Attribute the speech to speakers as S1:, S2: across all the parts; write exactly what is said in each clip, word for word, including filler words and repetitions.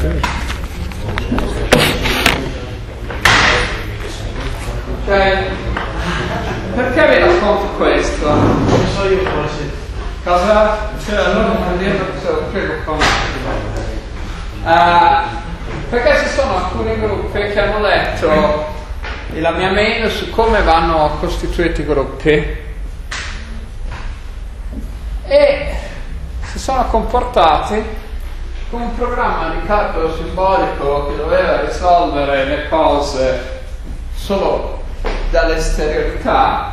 S1: Cioè, perché vi racconto questo?
S2: Non so io forse.
S1: Cosa? Cioè, allora non dire cosa lo prego con uh, perché ci sono alcuni gruppi che hanno letto la mia mail su come vanno costituiti i gruppi e si sono comportati come un programma di calcolo simbolico che doveva risolvere le cose solo dall'esteriorità.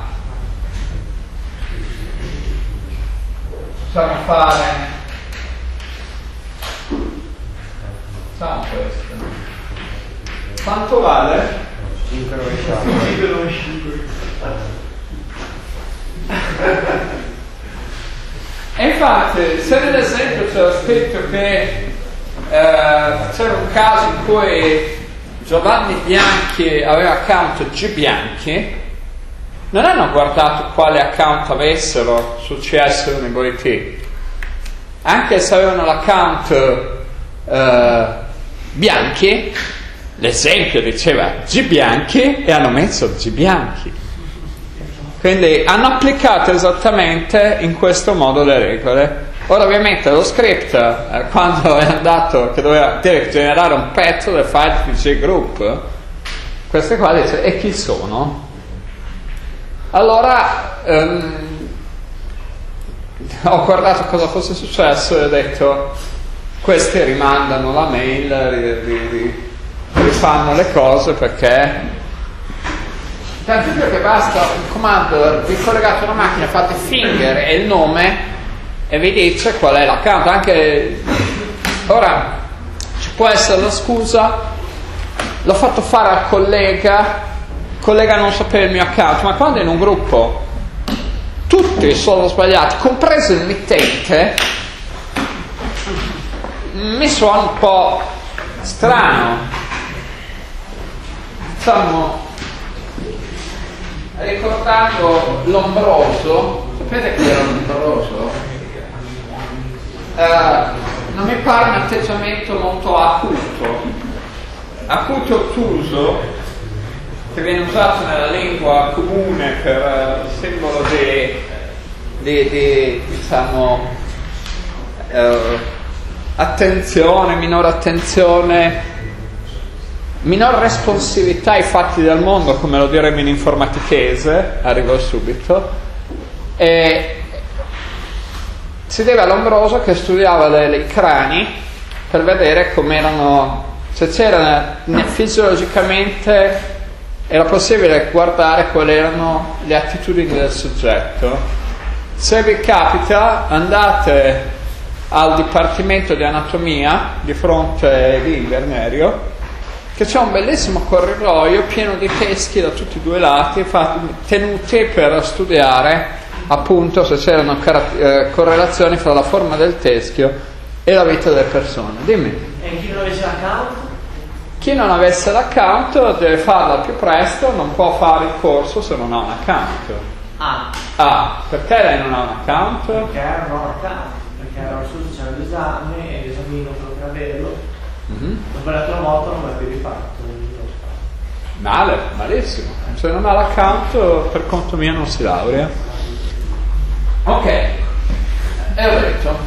S1: Possiamo fare facciamo questo. Quanto vale?
S2: cinque virgola cinque.
S1: E infatti, se nell'esempio c'era scritto che eh, c'era un caso in cui Giovanni Bianchi aveva account G Bianchi, non hanno guardato quale account avessero su C S Unico I T, anche se avevano l'account eh, Bianchi, l'esempio diceva G Bianchi e hanno messo G Bianchi. Quindi hanno applicato esattamente in questo modo le regole. Ora ovviamente lo script, eh, quando è andato che doveva dire, generare un pezzo del file P G Group, queste qua dice e chi sono? Allora ehm, ho guardato cosa fosse successo e ho detto questi rimandano la mail, ri, ri, ri, rifanno le cose perché tanto più che basta un comando, vi collegate una macchina, fate finger e il nome e vi dice qual è l'account. Anche ora ci può essere la scusa, l'ho fatto fare al collega, il collega non sapeva il mio account, ma quando in un gruppo tutti sono sbagliati, compreso il mittente, mi suona un po' strano. Stiamo ricordando l'ombroso, sapete chi era l'ombroso? Uh, non mi pare un atteggiamento molto acuto, acuto ottuso, che viene usato nella lingua comune per uh, il simbolo di, di, di diciamo uh, attenzione, minore attenzione, minor responsività ai fatti del mondo, come lo diremmo in informatichese, arrivo subito, e si deve all'ombroso che studiava le, le crani per vedere come erano, se c'era fisiologicamente era possibile guardare quali erano le attitudini del soggetto. Se vi capita, andate al Dipartimento di Anatomia di fronte di Invernerio, che c'è un bellissimo corridoio pieno di teschi da tutti e due i lati, tenuti per studiare appunto se c'erano car- eh, correlazioni fra la forma del teschio e la vita delle persone. Dimmi.
S2: E chi non avesse l'account?
S1: Chi non avesse l'account deve farlo al più presto, non può fare il corso se non ha un account.
S2: Ah.
S1: Ah, perché lei non ha un account?
S2: Perché non ho l'account, perché ero su, c'era l'esame e l'esamino per averlo. Mm-hmm. Ho sbagliato una volta, non l'ho più rifatto.
S1: Male, malissimo. Se non ha l'account, per conto mio non si laurea. Ok, e ho detto.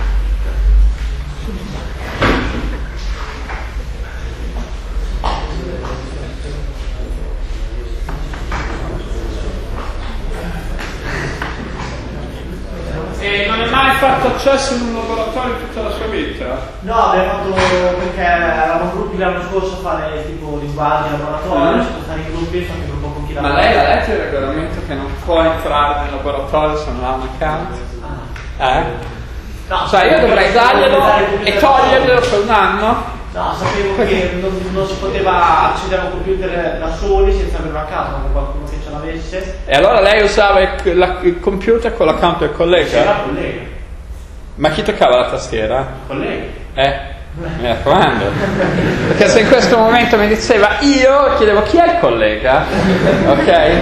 S1: E non hai mai fatto accesso in un laboratorio tutta la sua vita?
S2: No, abbiamo fatto perché eravamo gruppi l'anno scorso a fare tipo linguaggi, laboratorio, mm. sono stati in gruppi, sono in gruppo con chi lavora.
S1: Ma lei ha letto il regolamento che non può entrare nel laboratorio se non ha un account? Ah. Eh?
S2: No,
S1: cioè io dovrei darglielo e toglierglielo per un anno?
S2: No, sapevo che non, non si poteva accedere a un computer da soli senza avere un account, ma qualcuno che ce l'avesse.
S1: E allora lei usava il, la, il computer con l'account del collega?
S2: C'era il collega.
S1: Ma chi toccava la tastiera?
S2: Il collega.
S1: Eh? Mi raccomando. Perché se in questo momento mi diceva io, chiedevo chi è il collega? Ok?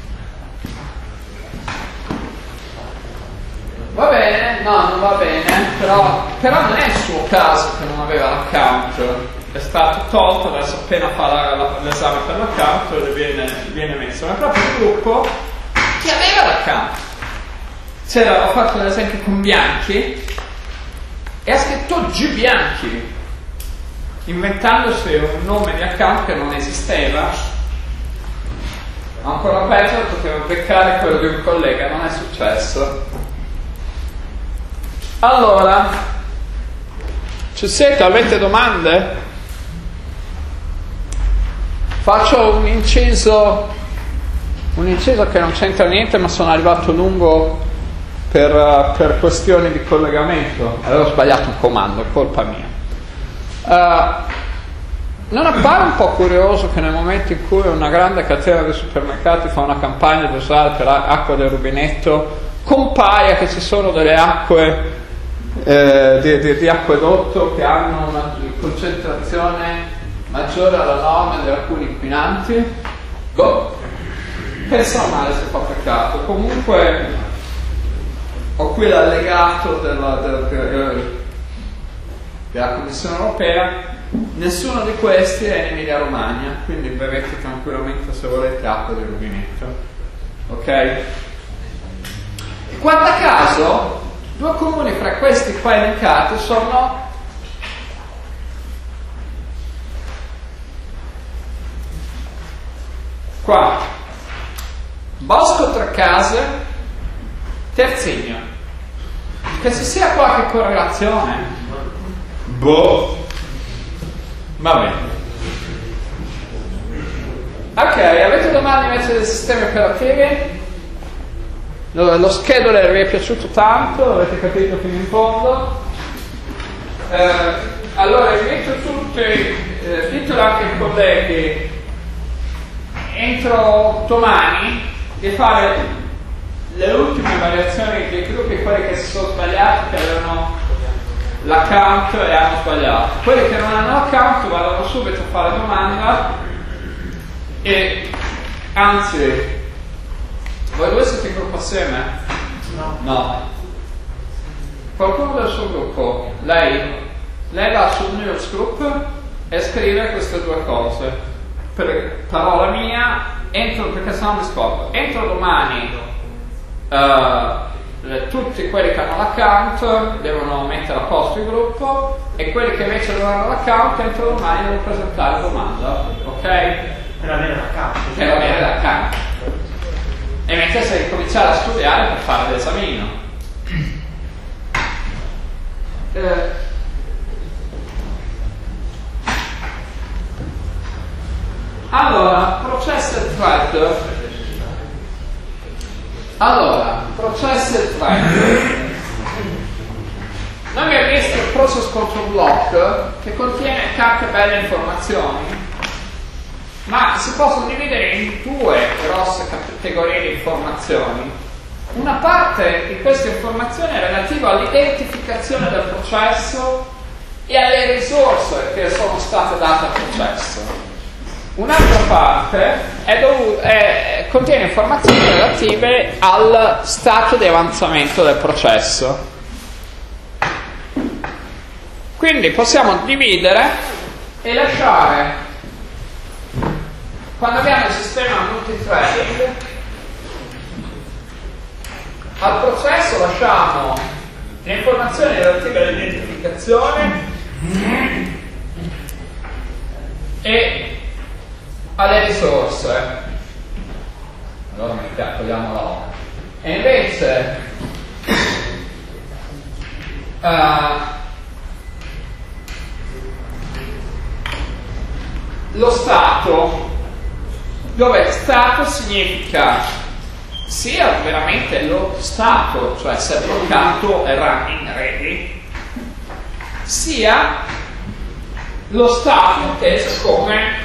S1: Va bene? No, non va bene. però, però non è il suo caso che non aveva l'account, è stato tolto, adesso appena fa l'esame per l'account viene, viene messo, ma è proprio il gruppo che aveva l'account. C'era, ho fatto l'esempio con Bianchi e ha scritto G Bianchi, inventandosi un nome di account che non esisteva. Ancora peggio, potevo beccare quello di un collega, non è successo. Allora, ci siete? Avete domande? Faccio un inciso, un inciso che non c'entra niente, ma sono arrivato lungo per, per questioni di collegamento. Avevo sbagliato un comando, è colpa mia. Uh, Non appare un po' curioso che nel momento in cui una grande catena di supermercati fa una campagna di usare per acqua del rubinetto, compaia che ci sono delle acque eh, di, di, di acquedotto che hanno una concentrazione maggiore alla norma di alcuni inquinanti? Boh, pensa male se fa peccato. Comunque ho qui l'allegato della, della, della Commissione Europea. Nessuno di questi è in Emilia Romagna, quindi bevete tranquillamente se volete acqua del rubinetto, ok? E guarda caso, due comuni fra questi qua elencati sono qua, Bosco Trecase, Terzigno. Che ci sia qualche correlazione? Boh. Va bene. Ok, avete domande invece dei sistemi operativi? Lo, lo scheduler vi è piaciuto tanto, l'avete capito fino in fondo? Eh, allora invito tutti, eh, ditelo anche ai colleghi, entro domani di fare le ultime variazioni dei gruppi, quelli che si sono sbagliati, che avevano l'account e hanno sbagliato. Quelli che non hanno l'account vadano subito a fare domanda e anzi, voi due siete in gruppo assieme?
S2: No.
S1: No. Qualcuno del suo gruppo, lei, lei va sul news group e scrive queste due cose per parola mia, entro, perché sennò mi scopro, entro domani uh, tutti quelli che hanno l'account devono mettere a posto il gruppo e quelli che invece non hanno l'account entro domani devono presentare domanda, ok?
S2: Per avere l'account.
S1: Per avere l'account. E invece devi cominciare a studiare per fare l'esamino. Eh. Allora, processor thread. Allora, processor thread. Noi abbiamo visto il process control block che contiene tante belle informazioni, ma si possono dividere in due grosse categorie di informazioni. Una parte di queste informazioni è relativa all'identificazione del processo e alle risorse che sono state date al processo. Un'altra parte è dovu- è, contiene informazioni relative al stato di avanzamento del processo. Quindi possiamo dividere e lasciare, quando abbiamo il sistema multithreading, al processo lasciamo le informazioni relative all'identificazione e alle risorse. Allora togliamo la O. E invece uh, lo stato, dove stato significa sia veramente lo stato, cioè se è bloccato e running ready, sia lo stato inteso come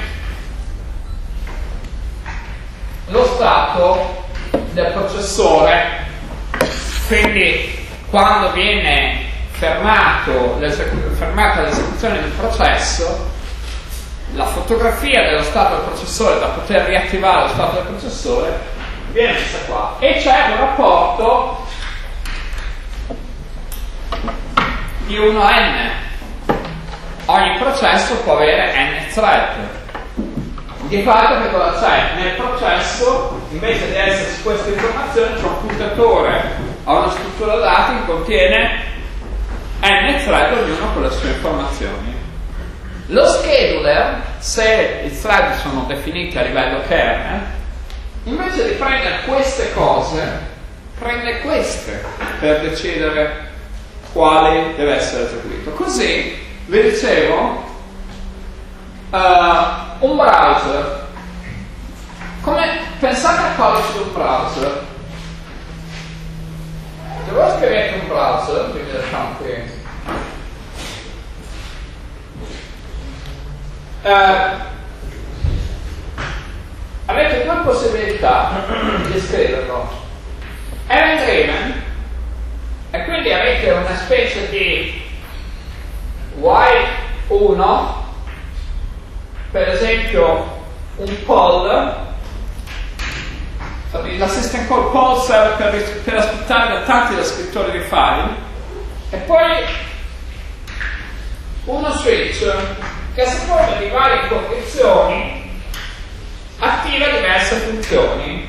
S1: lo stato del processore. Quindi quando viene fermato fermata l'esecuzione del processo, la fotografia dello stato del processore da poter riattivare lo stato del processore viene messa qua e c'è un rapporto di uno n. Ogni processo può avere n thread. Di fatto che cosa c'è? Nel processo, invece di esserci questa informazione, c'è un puntatore a una struttura dati che contiene n thread, ognuno con le sue informazioni. Lo scheduler, se i thread sono definiti a livello kernel, invece di prendere queste cose, prende queste per decidere quale deve essere eseguito. Così, vi dicevo, uh, un browser, come pensate al codice di un browser? Se voi scrivete un browser, quindi lasciamo qui, uh, avete due possibilità di scriverlo: event driven, e quindi avete una specie di while uno, per esempio un poll, l'assistant call poll serve per, per aspettare da tanti da scrittori di file, e poi uno switch che a seconda di varie condizioni attiva diverse funzioni.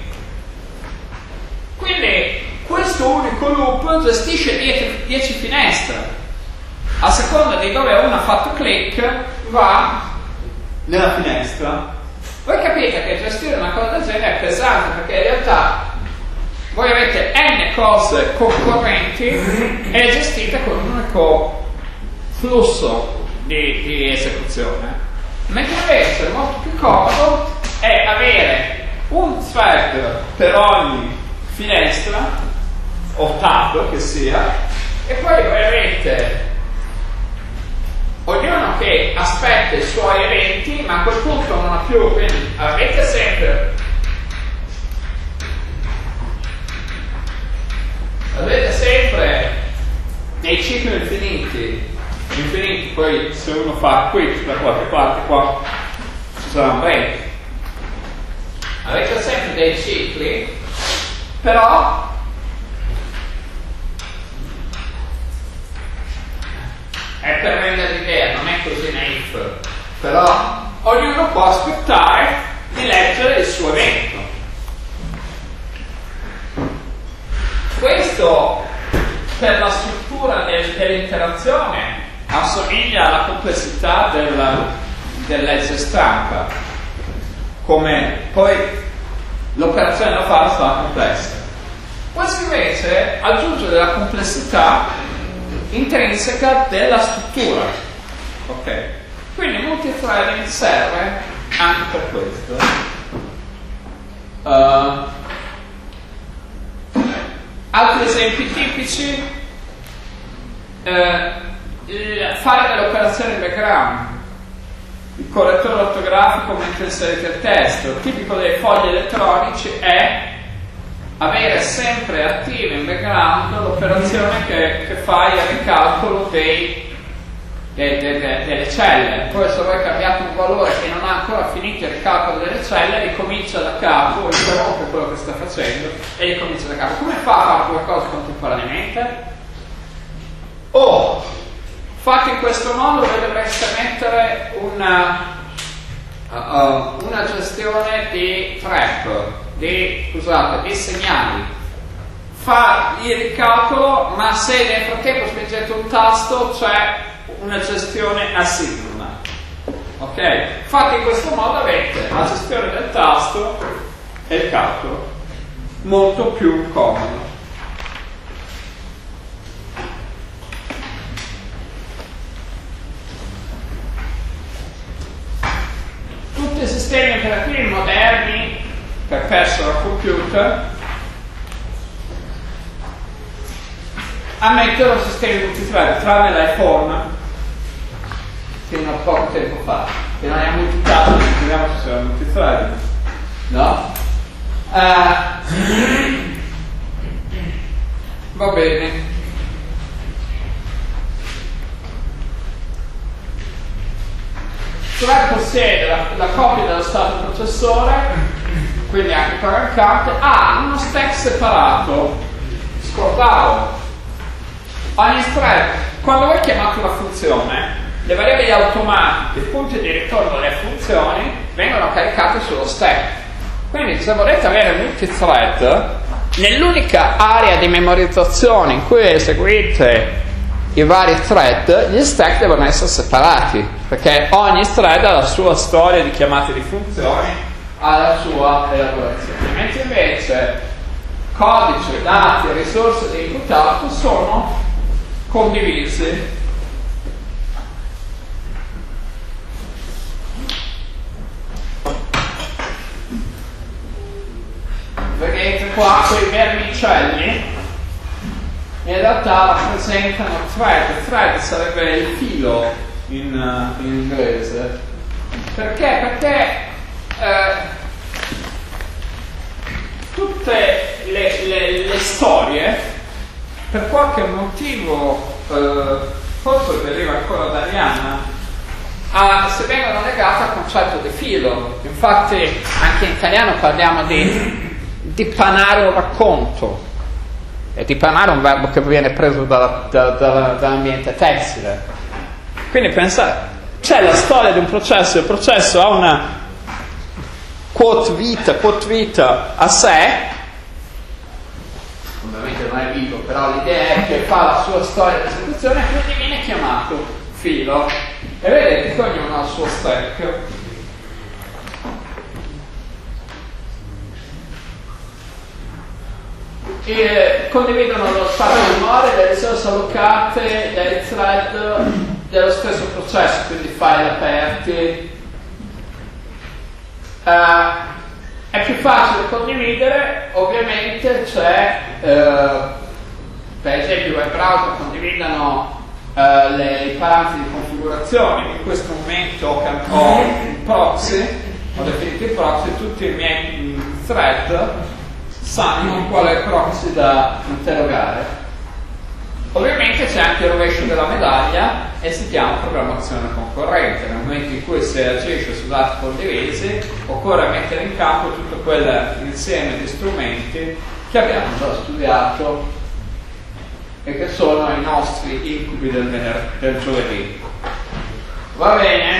S1: Quindi questo unico loop gestisce dieci finestre. A seconda di dove uno ha fatto click, va nella finestra. Voi capite che gestire una cosa del genere è pesante, perché in realtà voi avete n cose concorrenti e gestite con un unico flusso di, di esecuzione. Mentre invece molto più comodo è avere un thread per ogni finestra o tab che sia, e poi voi avete ognuno che aspetta i suoi eventi, ma a quel punto non ha più, quindi avete sempre avete sempre dei cicli infiniti infiniti, poi se uno fa quit da qualche parte qua ci sarà un break. Avete sempre dei cicli, però è per rendere l'idea, non è così naif, però ognuno può aspettare di leggere il suo evento. Questo, per la struttura del, dell'interazione, assomiglia alla complessità del, dell'edge stampa, come poi l'operazione da fare sarà complessa. Questo invece aggiunge della complessità intrinseca della struttura. Ok? Quindi multithreading serve anche per questo. Uh, altri esempi tipici: uh, il fare delle operazioni in background, il correttore ortografico mentre inserite il testo. Tipico dei fogli elettronici è avere sempre attiva in background l'operazione che, che fa il ricalcolo dei, de, de, de, delle celle. Poi se voi cambiate un valore che non ha ancora finito il ricalcolo delle celle, ricomincia da capo, interrompe quello che sta facendo e ricomincia da capo. Come fa a fare due cose contemporaneamente? O fatto in questo modo, voi dovreste mettere una, uh, una gestione di trap, di, scusate, di segnali. Fa il ricalcolo, ma se nel frattempo spingete un tasto c'è una gestione asincrona. Ok? Fatto in questo modo avete la gestione del tasto e il calcolo molto più comodo. Tutti i sistemi operativi moderni per personal computer ammettono sistemi multithread, tranne l'iPhone fino a poco tempo fa, che non è multitask, vediamo se sarà multithread, no? Uh, va bene. Thread possiede la, la copia dello stato processore, quindi anche parent count, ha uno stack separato. Scordavo, ogni thread quando voi chiamate una funzione, le variabili automatiche, i punti di ritorno delle funzioni, vengono caricate sullo stack. Quindi se volete avere multithread, nell'unica area di memorizzazione in cui eseguite i vari thread, gli stack devono essere separati, perché ogni thread ha la sua storia di chiamate di funzioni, ha la sua elaborazione. Mentre invece codice, dati, risorse di input output sono condivisi. Vedete qua quei vermicelli in realtà rappresentano thread. Thread sarebbe il filo in, uh, in inglese. Perché? Perché eh, tutte le, le, le storie, per qualche motivo, eh, forse deriva ancora da Arianna, ah, se vengono legate al concetto di filo. Infatti anche in italiano parliamo di dipanare un racconto, e dipanare è un verbo che viene preso dalla, da, da, dall'ambiente tessile. Quindi pensate, c'è la storia di un processo, il processo ha una quote vita, quote vita a sé, ovviamente non è vivo, però l'idea è che fa la sua storia di esecuzione e quindi viene chiamato filo, e vedete che ognuno ha il suo stack. E condividono lo spazio di memoria, le risorse allocate dai thread dello stesso processo, quindi file aperti. Uh, è più facile condividere, ovviamente c'è, uh, per esempio i web browser condividono uh, le, i parametri di configurazione. In questo momento ho il proxy, ho definito il proxy, tutti i miei thread sanno quale proxy da interrogare. Ovviamente c'è anche il rovescio della medaglia e si chiama programmazione concorrente. Nel momento in cui si agisce su dati condivisi, occorre mettere in campo tutto quell'insieme di strumenti che abbiamo già studiato e che sono i nostri incubi del, vener- del giovedì. Va bene?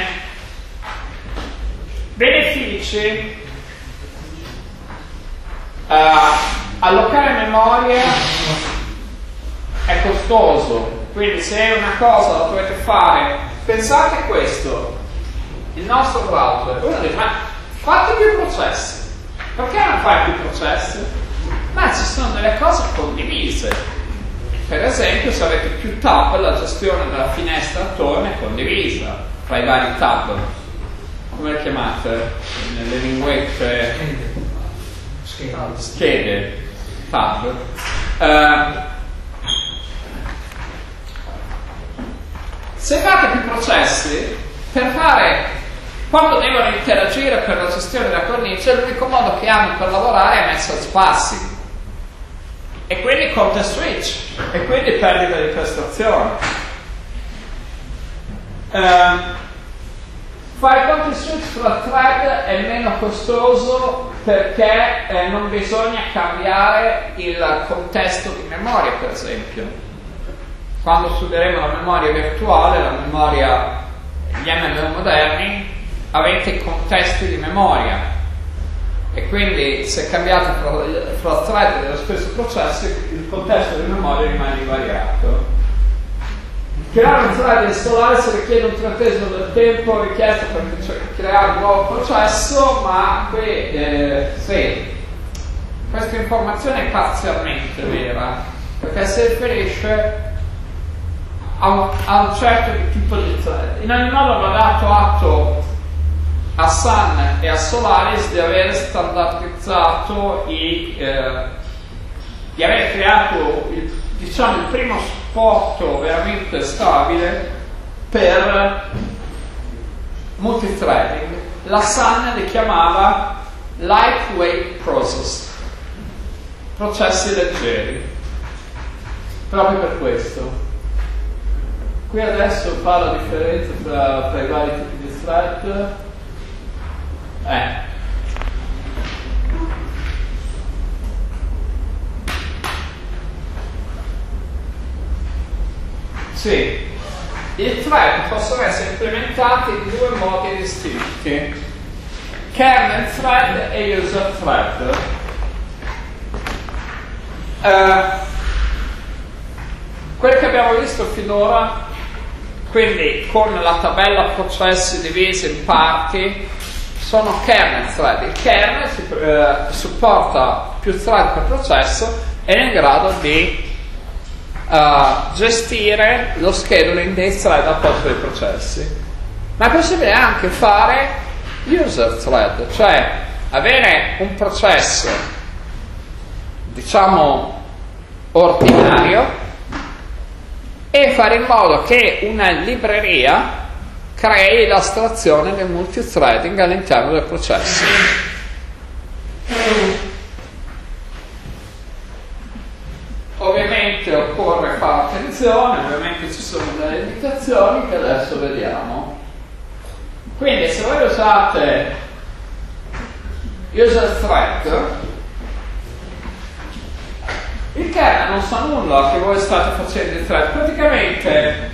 S1: Benefici. Uh, allocare memoria è costoso, quindi se è una cosa la dovete fare, pensate a questo: il nostro browser, uno dice ma fate più processi, perché non fai più processi? Ma ci sono delle cose condivise, per esempio se avete più tab la gestione della finestra attorno è condivisa tra i vari tab, come le chiamate nelle linguette? Schede, tab. Uh, se fate più processi, per fare, quando devono interagire per la gestione della cornice, l'unico modo che hanno per lavorare è message passing, e quindi context switch, e quindi perdita di prestazione. Uh, Fare context switch tra thread è meno costoso perché eh, non bisogna cambiare il contesto di memoria, per esempio. Quando studieremo la memoria virtuale, la memoria, gli M M O moderni, avete i contesti di memoria, e quindi se cambiate fra, fra thread dello stesso processo, il contesto di memoria rimane invariato. Creare un thread e installarsi richiede un trentesimo del tempo richiesto per creare un nuovo processo, ma qui eh, sì, questa informazione è parzialmente vera, perché si riferisce a un, a un certo tipo di thread. In ogni modo va dato atto a Sun e a Solaris di aver standardizzato i, eh, di aver creato il, diciamo, il primo supporto veramente stabile per multithreading. La Sun li chiamava lightweight process, processi leggeri, proprio per questo. Qui adesso fa la differenza tra, tra i vari tipi di thread. Eh. Sì, i thread possono essere implementati in due modi distinti: kernel thread e user thread. Uh, quello che abbiamo visto finora, quindi con la tabella processi divisi in parti, sono kernel thread. Il kernel si, uh, supporta più thread per processo ed è in grado di uh, gestire lo scheduling dei thread al posto dei processi. Ma è possibile anche fare user thread, cioè avere un processo, diciamo, ordinario e fare in modo che una libreria crei l'astrazione del multithreading all'interno del processo. Ovviamente occorre fare attenzione, ovviamente ci sono delle limitazioni che adesso vediamo. Quindi se voi usate user thread, il kernel non sa nulla che voi state facendo in thread. Praticamente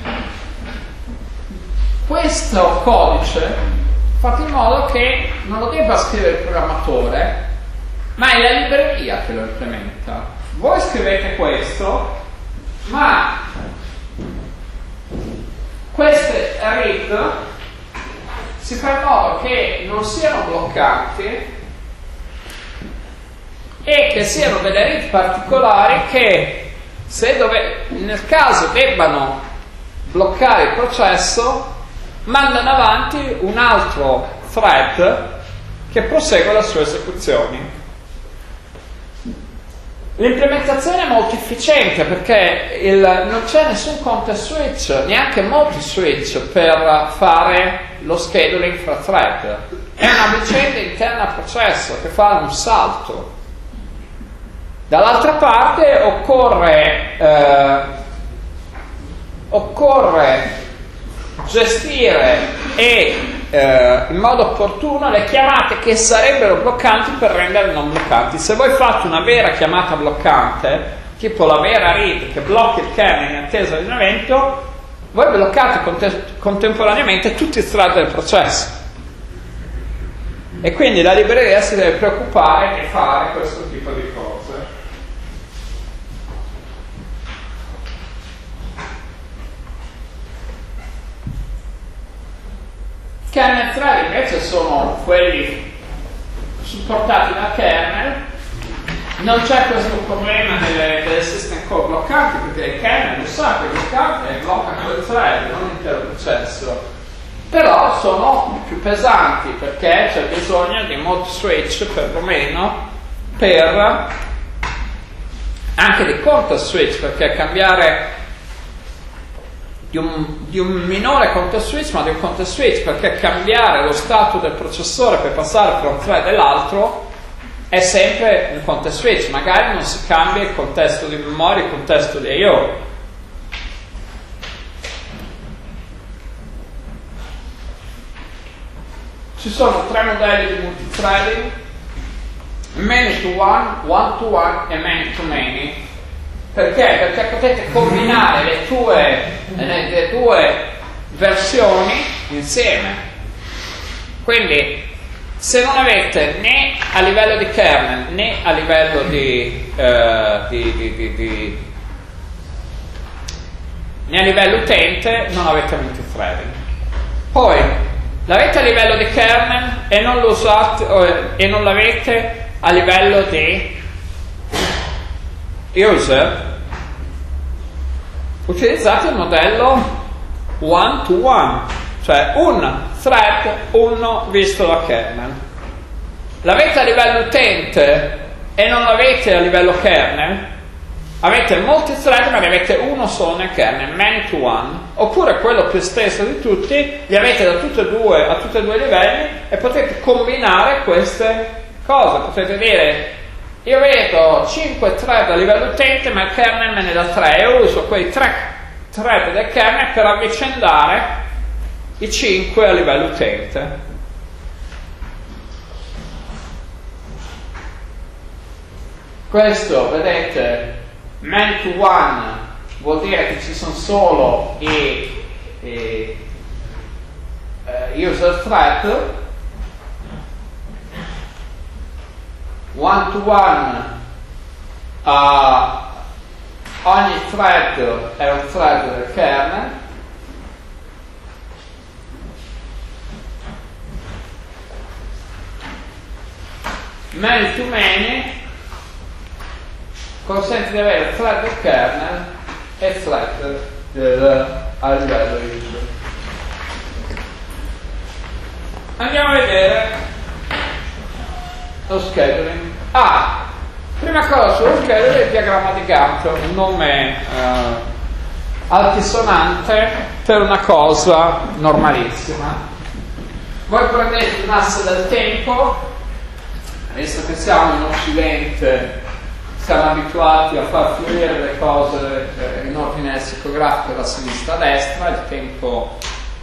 S1: questo codice fate in modo che non lo debba scrivere il programmatore, ma è la libreria che lo implementa. Voi scrivete questo, ma queste read si fa in modo che non siano bloccanti e che siano delle read particolari che, se dove, nel caso debbano bloccare il processo, mandano avanti un altro thread che prosegue le sue esecuzioni. L'implementazione è molto efficiente perché il, non c'è nessun context switch, neanche molti switch per fare lo scheduling fra thread. È una vicenda interna al processo che fa un salto. Dall'altra parte occorre, eh, occorre gestire e eh, in modo opportuno le chiamate che sarebbero bloccanti per renderle non bloccanti. Se voi fate una vera chiamata bloccante, tipo la vera read che blocca il kernel in attesa di un evento, voi bloccate cont- contemporaneamente tutti i thread del processo. E quindi la libreria si deve preoccupare di fare questo tipo di cose. Kernel thread invece sono quelli supportati da kernel. Non c'è questo problema delle, delle system call bloccanti, perché il kernel lo sa che è bloccante e blocca quel thread, non l'intero processo. Però sono più pesanti perché c'è bisogno di molti switch perlomeno, per anche di context switch, perché cambiare Di un, di un minore context switch, ma di un context switch, perché cambiare lo stato del processore per passare fra un thread e l'altro è sempre un context switch. Magari non si cambia il contesto di memoria, il contesto di I O. Ci sono tre modelli di multithreading: many to one, one to one e many to many. Perché? Perché potete combinare le tue, le, le tue versioni insieme. Quindi, se non avete né a livello di kernel né a livello di, eh, di, di, di, di né a livello utente, non avete multithreading. Poi l'avete a livello di kernel e non lo usate e non l'avete a livello di user, utilizzate il modello one to one, cioè un thread, uno visto da kernel. L'avete a livello utente e non l'avete a livello kernel, avete molti thread ma ne avete uno solo nel kernel, many to one. Oppure quello più esteso di tutti, li avete da tutti e due, a tutti e due i livelli, e potete combinare queste cose. Potete dire: io vedo cinque thread a livello utente, ma il kernel me ne dà tre, e uso quei tre thread del kernel per avvicendare i cinque a livello utente. Questo, vedete, man to one vuol dire che ci sono solo i, i uh, user thread, one to one, uh, ogni thread è un thread del kernel, many to many consente di avere thread del kernel e thread del, a livello user. Andiamo a vedere lo scheduling. Ah, prima cosa sullo scheduling è il diagramma di Gantt, un nome eh, altisonante per una cosa normalissima. Voi prendete un asse del tempo, visto che siamo in Occidente, siamo abituati a far fluire le cose eh, in ordine lessicografico da sinistra a destra, il tempo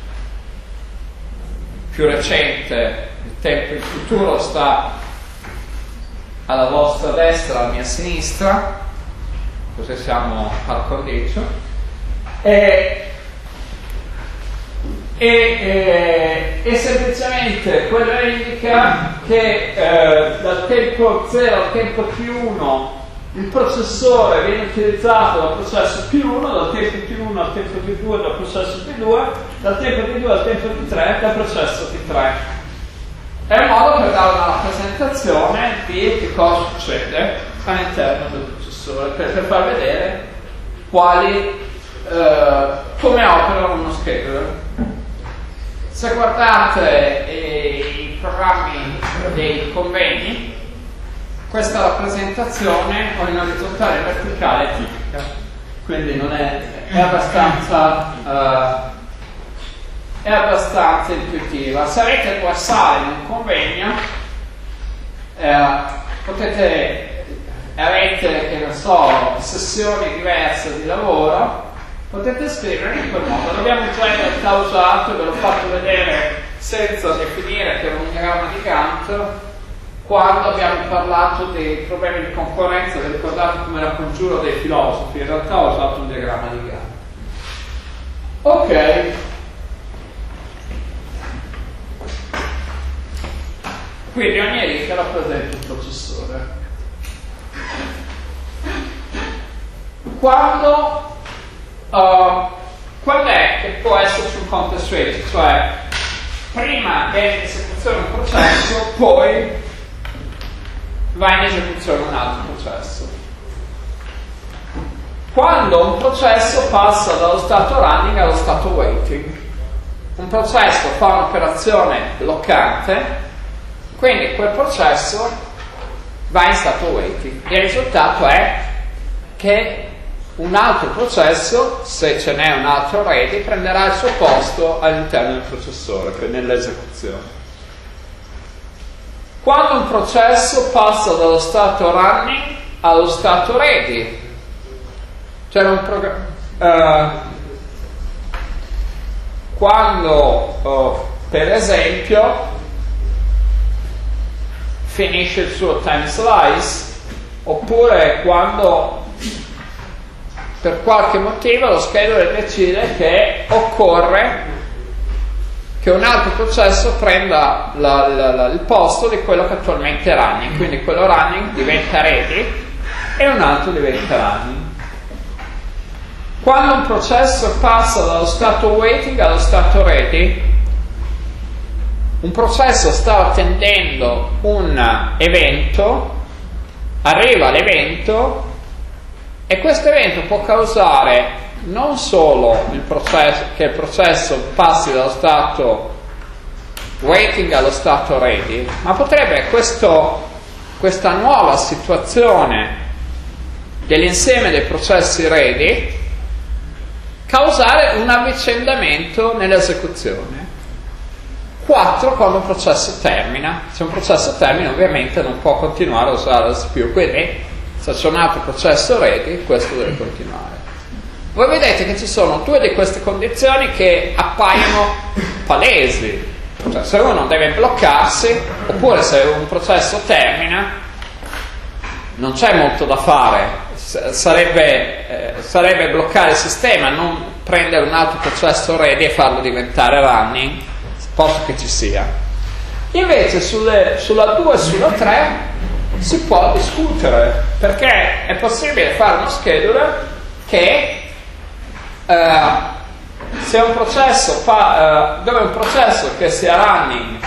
S1: più recente, il tempo in futuro sta alla vostra destra, alla mia sinistra, così siamo al condicio, e, e, e, e semplicemente quello indica che eh, dal tempo zero al tempo più uno il processore viene utilizzato dal processo più uno, dal tempo più uno al tempo più due dal processo più due, dal tempo più due al tempo più tre dal processo più tre. È un modo per dare una rappresentazione di che cosa succede all'interno del processore, per, per far vedere quali, eh, come opera uno scheduler. Se guardate eh, i programmi dei convegni, questa rappresentazione o in orizzontale e verticale è tipica, quindi non è, è abbastanza uh, è abbastanza intuitiva. Se avete due sale in un convegno, eh, potete avete, che ne so, sessioni diverse di lavoro, potete scrivere in quel modo. L'abbiamo già in realtà usato, ve l'ho fatto vedere senza definire che è un diagramma di Gantt quando abbiamo parlato dei problemi di concorrenza. Vi ricordate come era il congiuro dei filosofi? In realtà ho usato un diagramma di Gantt. Ok, quindi ogni riga rappresenta un processore. Quando uh, quando è che può esserci un context switch? Cioè prima è in esecuzione un processo, poi va in esecuzione un altro processo. Quando un processo passa dallo stato running allo stato waiting. Un processo fa un'operazione bloccante, quindi quel processo va in stato waiting. Il risultato è che un altro processo, se ce n'è un altro ready, prenderà il suo posto all'interno del processore, quindi nell'esecuzione. Quando un processo passa dallo stato running allo stato ready, c'era un programma uh, quando uh, per esempio finisce il suo time slice, oppure quando per qualche motivo lo scheduler decide che occorre che un altro processo prenda la, la, la, il posto di quello che attualmente è running, quindi quello running diventa ready e un altro diventa running. Quando un processo passa dallo stato waiting allo stato ready, un processo sta attendendo un evento, arriva l'evento e questo evento può causare non solo il processo, che il processo passi dallo stato waiting allo stato ready, ma potrebbe questo, questa nuova situazione dell'insieme dei processi ready causare un avvicendamento nell'esecuzione. quattro quando un processo termina. Se un processo termina ovviamente non può continuare a usare la C P U, quindi se c'è un altro processo ready questo deve continuare. Voi vedete che ci sono due di queste condizioni che appaiono palesi, cioè se uno deve bloccarsi oppure se un processo termina non c'è molto da fare, sarebbe, eh, sarebbe bloccare il sistema, non prendere un altro processo ready e farlo diventare running, posto che ci sia. Invece sulle, sulla due e sulla tre si può discutere, perché è possibile fare uno scheduler che eh, se un processo fa, eh, dove un processo che sia running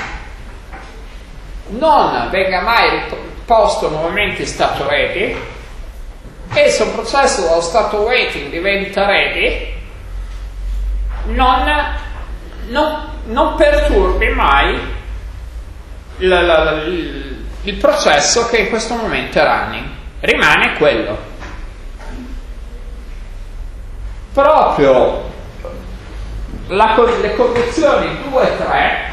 S1: non venga mai posto nuovamente in stato ready, e se un processo dallo stato waiting diventa ready, non, non, non perturbi mai il, il, il processo che in questo momento è running, rimane quello. Proprio la, le condizioni due e tre,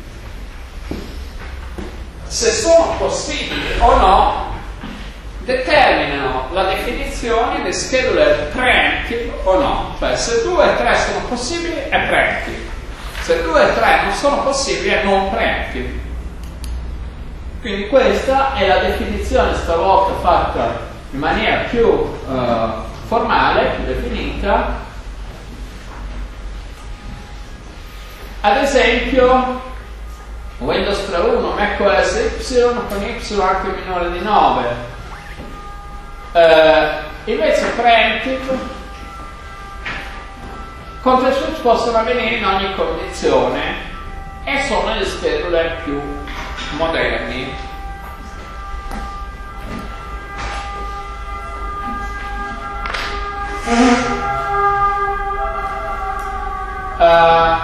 S1: se sono possibili o no, determinano la definizione di scheduler preemptive o no. Cioè, se due e tre sono possibili è preemptive, se due e tre non sono possibili è non preemptive. Quindi questa è la definizione stavolta fatta in maniera più uh, formale, più definita. Ad esempio Windows tre punto uno, macOS Y con Y anche minore di nove. Uh, invece preemptive, contro switch possono avvenire in ogni condizione e sono gli scheduler più moderni. Uh,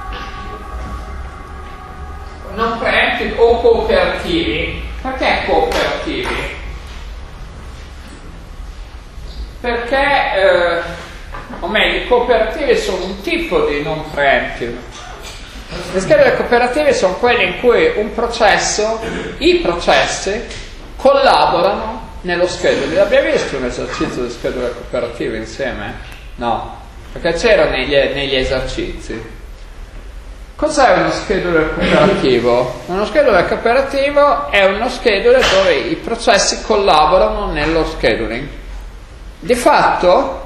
S1: non preemptive o cooperativi. Perché cooperativi? Perché, eh, o meglio, i cooperativi sono un tipo di non preemptive. Le schedule cooperative sono quelle in cui un processo, i processi, collaborano nello scheduling. Abbiamo visto un esercizio di schedule cooperative insieme? No, perché c'era negli, negli esercizi. Cos'è uno scheduler cooperativo? Uno scheduler cooperativo è uno scheduler dove i processi collaborano nello scheduling. Di fatto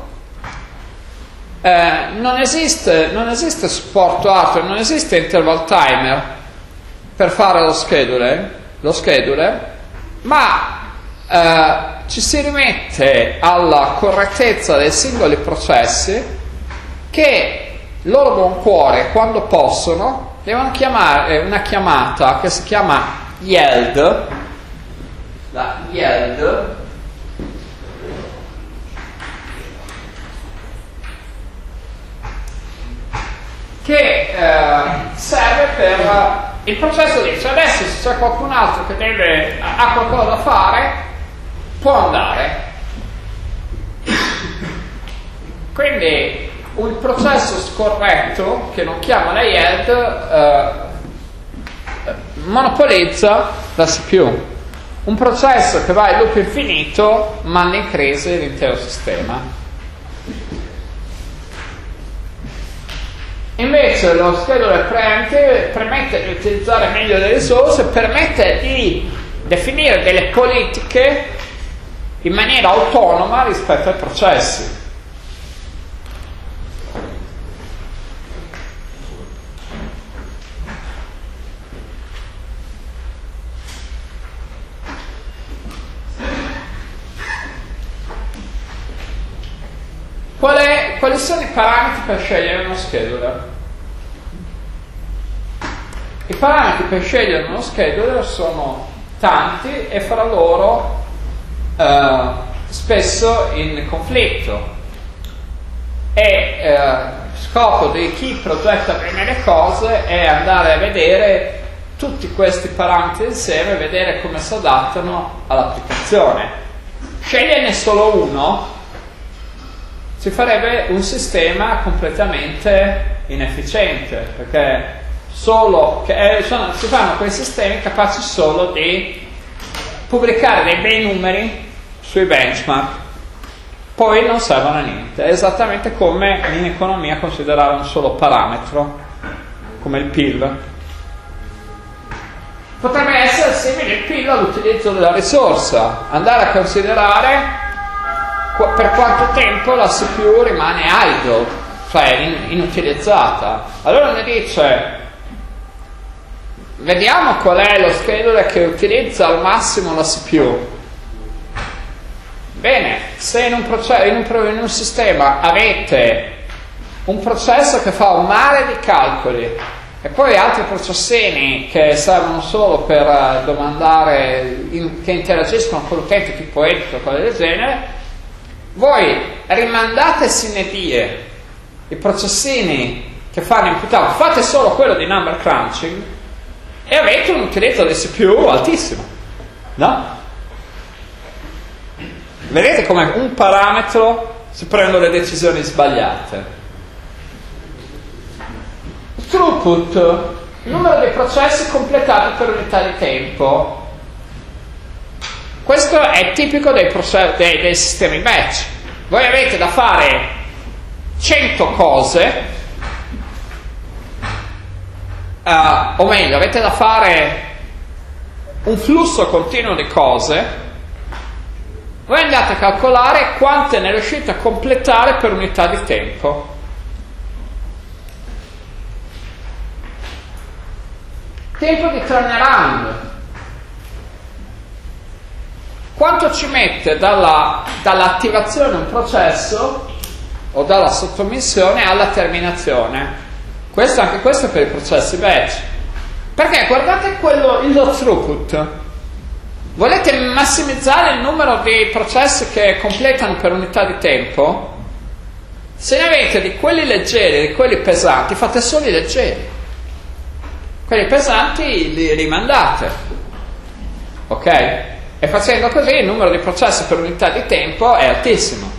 S1: eh, non esiste, non esiste supporto hardware, non esiste interval timer per fare lo scheduler, lo scheduler, ma eh, ci si rimette alla correttezza dei singoli processi che loro buon cuore, quando possono, devono chiamare una chiamata che si chiama yield, la yield, che eh, serve per il processo. Dice adesso se c'è qualcun altro che deve, ha qualcosa da fare, può andare. Quindi un processo scorretto che non chiama la yield eh, monopolizza la C P U. Un processo che va in loop infinito manda in crisi l'intero sistema. Invece lo scheduler preemptive permette di utilizzare meglio le risorse, permette di definire delle politiche in maniera autonoma rispetto ai processi. Qual è, quali sono i parametri per scegliere uno scheduler? I parametri per scegliere uno scheduler sono tanti e fra loro eh, spesso in conflitto. E eh, scopo di chi progetta bene le cose è andare a vedere tutti questi parametri insieme e vedere come si adattano all'applicazione. Sceglierne solo uno si farebbe un sistema completamente inefficiente, perché solo che, eh, sono, si fanno quei sistemi capaci solo di pubblicare dei bei numeri sui benchmark, poi non servono a niente. È esattamente come in economia considerare un solo parametro, come il P I L. Potrebbe essere simile il P I L all'utilizzo della risorsa, andare a considerare per quanto tempo la C P U rimane idle, cioè in, inutilizzata. Allora ne dice, vediamo qual è lo scheduler che utilizza al massimo la C P U. Bene, se in un, processo, in un, in un sistema avete un processo che fa un mare di calcoli e poi altri processini che servono solo per uh, domandare, in, che interagiscono con l'utente tipo edit o cose del genere, voi rimandate sine die i processini che fanno input out, fate solo quello di number crunching e avete un utilizzo di C P U altissimo, no? Vedete come un parametro si prendono le decisioni sbagliate. Throughput, il numero dei processi completati per unità di tempo. Questo è tipico dei, process- dei, dei sistemi batch. Voi avete da fare cento cose, uh, o meglio, avete da fare un flusso continuo di cose. Voi andate a calcolare quante ne riuscite a completare per unità di tempo. Tempo di turnaround. Quanto ci mette dalla, dall'attivazione un processo o dalla sottomissione alla terminazione? Questo, anche questo è per i processi batch. Perché guardate quello, il throughput. Volete massimizzare il numero di processi che completano per unità di tempo? Se ne avete di quelli leggeri e di quelli pesanti, fate solo i leggeri. Quelli pesanti li rimandate. Ok? E facendo così il numero di processi per unità di tempo è altissimo.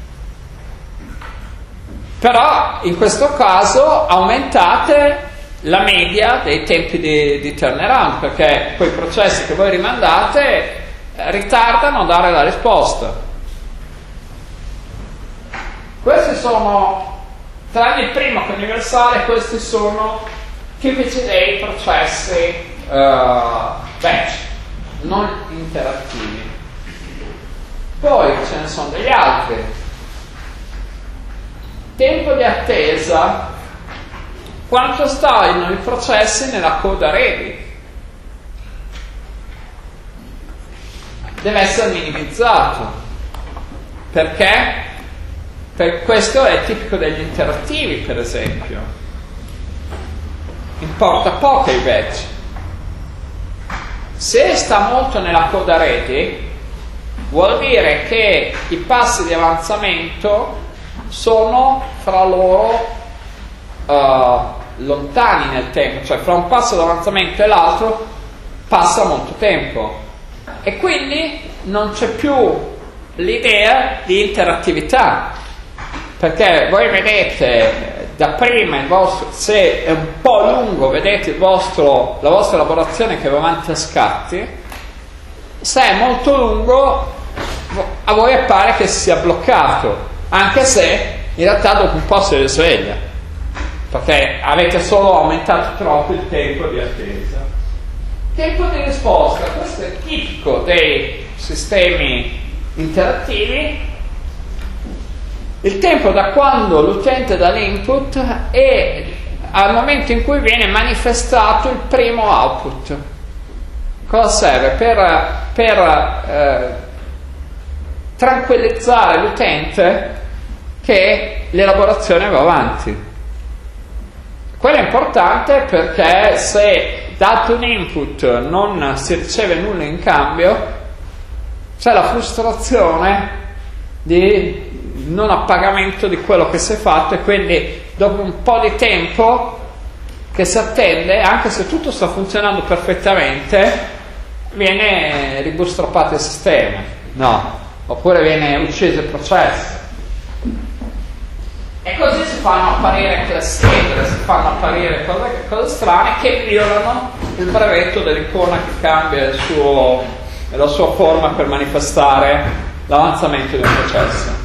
S1: Però in questo caso aumentate la media dei tempi di, di turnaround, perché quei processi che voi rimandate ritardano a dare la risposta. Questi sono, tranne il primo che è universale, questi sono tipici dei processi uh, batch, non interattivi. Poi ce ne sono degli altri. Tempo di attesa. Quanto stanno i processi nella coda ready? Deve essere minimizzato. Perché? Per questo è tipico degli interattivi, per esempio. Importa poco i batch. Se sta molto nella coda ready, vuol dire che i passi di avanzamento sono fra loro uh, lontani nel tempo, cioè fra un passo di avanzamento e l'altro passa molto tempo e quindi non c'è più l'idea di interattività, perché voi vedete dapprima il vostro, se è un po' lungo, vedete il vostro, la vostra elaborazione che va avanti a scatti, se è molto lungo a voi appare che sia bloccato, anche se in realtà dopo un po' si risveglia, perché avete solo aumentato troppo il tempo di attesa. Tempo di risposta, questo è tipico dei sistemi interattivi. Il tempo da quando l'utente dà l'input e al momento in cui viene manifestato il primo output. Cosa serve? Per, per eh, tranquillizzare l'utente che l'elaborazione va avanti. Quello è importante perché se dato un input non si riceve nulla in cambio, c'è la frustrazione di non appagamento di quello che si è fatto e quindi dopo un po' di tempo che si attende, anche se tutto sta funzionando perfettamente, viene ribootstrappato il sistema, no, oppure viene ucciso il processo. E così si fanno apparire classifiche, si fanno apparire cose, cose strane che violano il brevetto dell'icona che cambia il suo, la sua forma per manifestare l'avanzamento di un processo.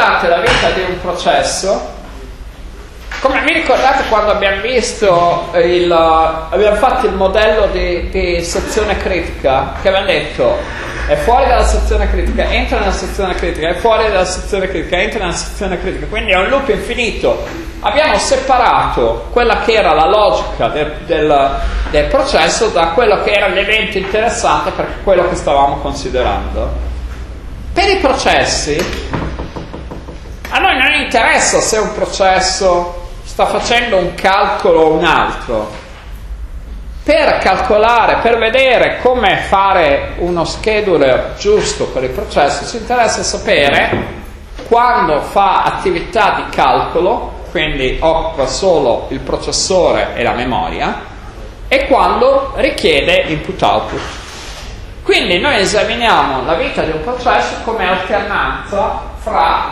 S1: considerate la vita di un processo, come vi ricordate quando abbiamo visto il, abbiamo fatto il modello di, di sezione critica, che abbiamo detto è fuori dalla sezione critica, entra nella sezione critica, è fuori dalla sezione critica, entra nella sezione critica, quindi è un loop infinito. Abbiamo separato quella che era la logica del, del, del processo da quello che era l'evento interessante per quello che stavamo considerando. Per i processi, a noi non interessa se un processo sta facendo un calcolo o un altro. Per calcolare, per vedere come fare uno scheduler giusto per il processo, ci interessa sapere quando fa attività di calcolo, quindi occupa solo il processore e la memoria, e quando richiede input-output. Quindi noi esaminiamo la vita di un processo come alternanza fra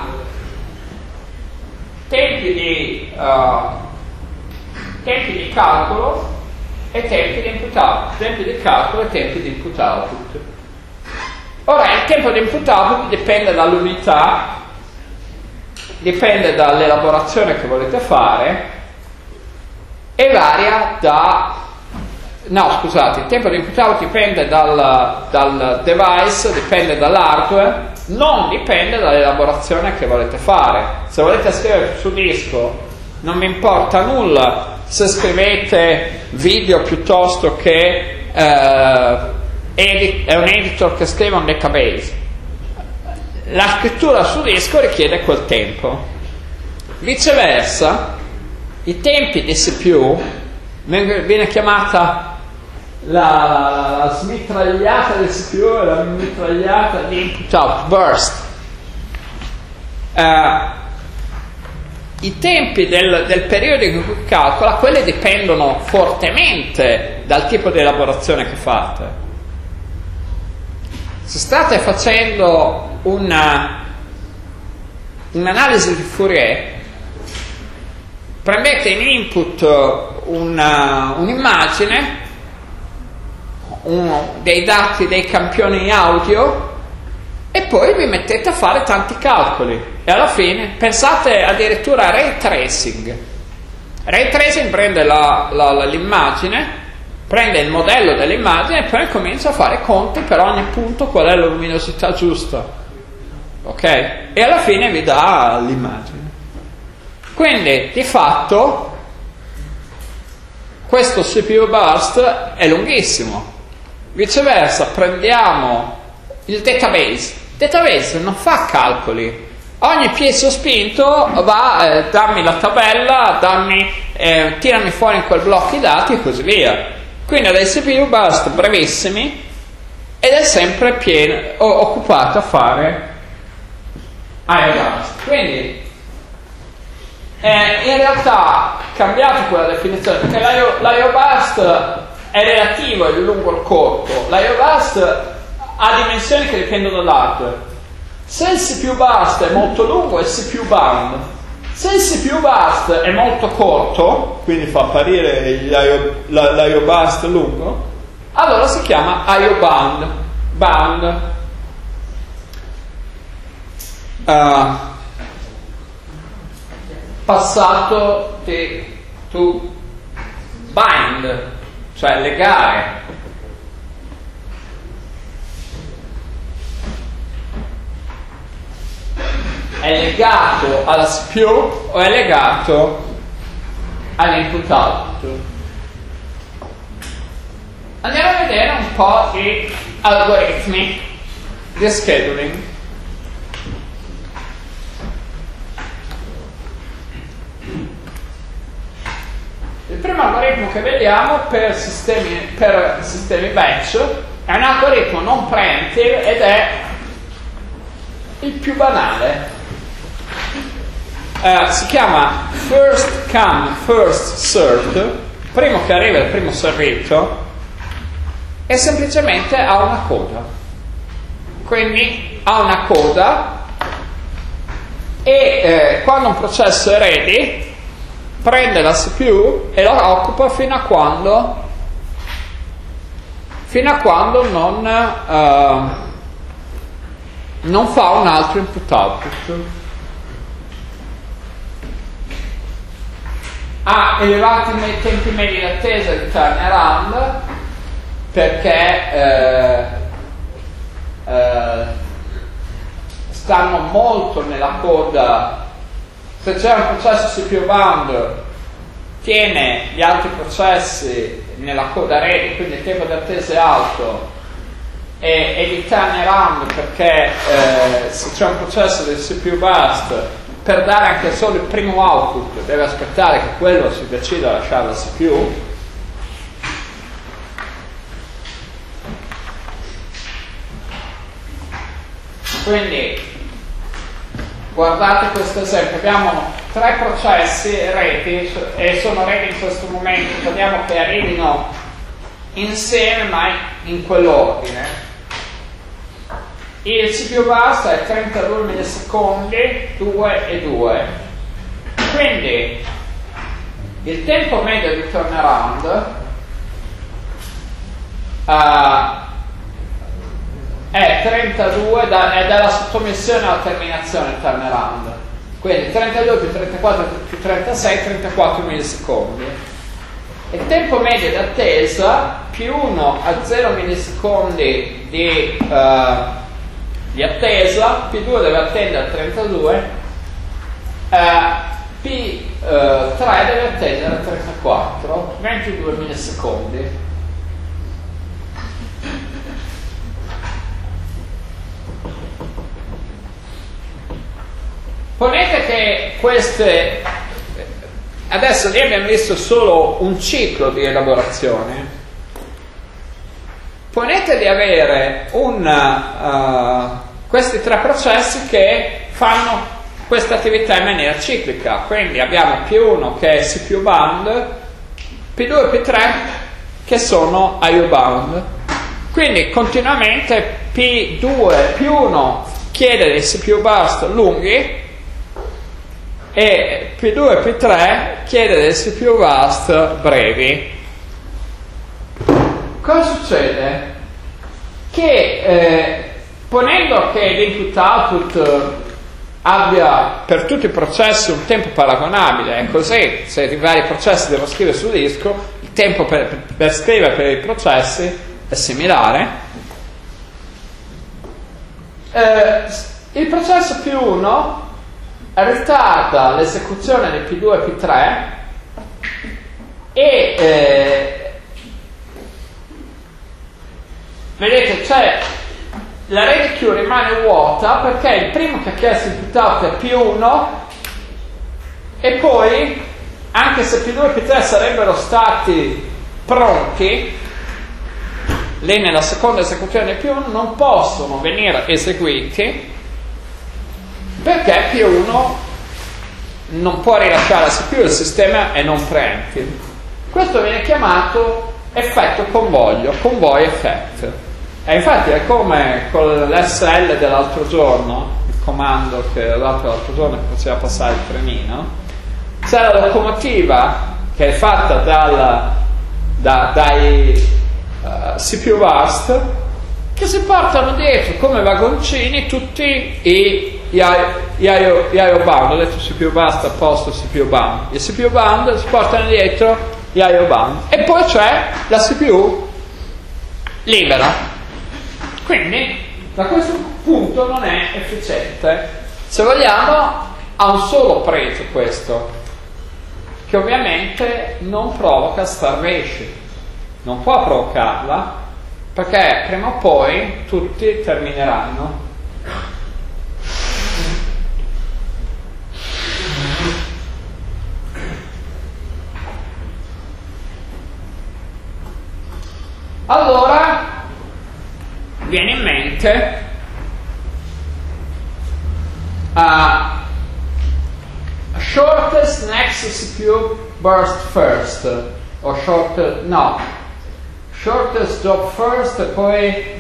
S1: tempi di, uh, tempi di calcolo e tempi di input output, tempi di calcolo e tempi di input output. Ora, il tempo di input output dipende dall'unità, dipende dall'elaborazione che volete fare e varia da... No, scusate, il tempo di input output dipende dal, dal device, dipende dall'hardware, non dipende dall'elaborazione che volete fare. Se volete scrivere su disco, non mi importa nulla se scrivete video piuttosto che eh, edit, è un editor che scrive un database. La scrittura su disco richiede quel tempo. Viceversa, i tempi di C P U viene chiamata la, la smitragliata del C P U e la mitragliata di input out burst. Uh, I tempi del, del periodo in cui calcola, quelli dipendono fortemente dal tipo di elaborazione che fate. Se state facendo una, un'analisi di Fourier, prendete in input una, un'immagine, uno dei dati dei campioni audio, e poi vi mettete a fare tanti calcoli. E alla fine pensate addirittura a ray tracing. Ray tracing prende la, la, la, l'immagine, prende il modello dell'immagine e poi comincia a fare conti per ogni punto qual è la luminosità giusta. Ok? E alla fine vi dà l'immagine. Quindi, di fatto, questo C P U burst è lunghissimo. Viceversa, prendiamo il database. Il database non fa calcoli. Ogni piede sospinto va, eh, dammi la tabella, dammi, eh, tirami fuori in quel blocco i dati e così via. Quindi ha dei C P U burst brevissimi ed è sempre pieno, o, occupato a fare I O burst. Quindi eh, in realtà cambiate quella definizione, perché l'I O burst è relativo, è il lungo o il corto. L'I O burst ha dimensioni che dipendono dall'hardware. Se il C P U burst è molto lungo è C P U bound. Se il C P U burst è molto corto, quindi fa apparire l'I O burst lungo, allora si chiama I O bound. Bound. Uh, passato di to bind, cioè legare. È legato alla C P U o è legato all'input output. Andiamo a vedere un po' di algoritmi di scheduling. Il primo algoritmo che vediamo per sistemi, per sistemi batch è un algoritmo non preemptive ed è il più banale. Uh, si chiama first come first served, primo che arriva il primo servito, e semplicemente ha una coda. Quindi ha una coda e eh, quando un processo è ready prende la C P U e la occupa fino a quando fino a quando non uh, non fa un altro input output. ha elevati tempi medi di attesa di turnaround perché eh, eh, stanno molto nella coda. Se c'è un processo C P U bound, tiene gli altri processi nella coda ready, quindi il tempo di attesa è alto, e, e di turnaround perché eh, se c'è un processo del C P U burst, per dare anche solo il primo output deve aspettare che quello si decida a lasciare la C P U. Quindi guardate questo esempio, abbiamo tre processi ready e sono ready in questo momento, vogliamo che arrivino insieme ma in quell'ordine. Il C P U burst è trentadue millisecondi, due e due, quindi il tempo medio di turnaround uh, è trentadue, da, è dalla sottomissione alla terminazione il turnaround, quindi trentadue più trentaquattro più trentasei, trentaquattro millisecondi. Il tempo medio di attesa più uno a zero millisecondi di, uh, di attesa, P due deve attendere trentadue, uh, P tre deve attendere trentaquattro, ventidue millisecondi. Ponete che queste, adesso lì abbiamo visto solo un ciclo di elaborazione, ponete di avere un, uh, questi tre processi che fanno questa attività in maniera ciclica, quindi abbiamo P uno che è C P U bound, P due e P tre che sono I O bound, quindi continuamente P due, P uno chiede dei C P U burst lunghi e P due e P tre chiede dei C P U burst brevi. Cosa succede? Che eh, ponendo che l'input output abbia per tutti i processi un tempo paragonabile, è così, se i vari processi devo scrivere sul disco, il tempo per, per, per scrivere per i processi è similare, eh, il processo P uno ritarda l'esecuzione del P due e P tre e eh, vedete c'è la ready queue rimane vuota perché il primo che ha chiesto input out è P uno e poi anche se P due e P tre sarebbero stati pronti lì nella seconda esecuzione del P uno non possono venire eseguiti perché P uno non può rilasciare la C P U, il sistema è non preemptive. Questo viene chiamato effetto convoglio, convoy effect. E infatti è come con l'S L dell'altro giorno, il comando che ho dato l'altro giorno che faceva passare il trenino. C'è la locomotiva che è fatta dal, da, dai uh, C P U burst che si portano dietro come vagoncini tutti i I O bound, ho detto C P U burst a posto C P U bound, i C P U bound si portano dietro gli I O bound e poi c'è la C P U libera, quindi da questo punto non è efficiente. Se vogliamo ha un solo pregio questo, che ovviamente non provoca starvation, non può provocarla perché prima o poi tutti termineranno. Allora viene in mente uh, shortest next C P U burst first o short, no shortest job first e poi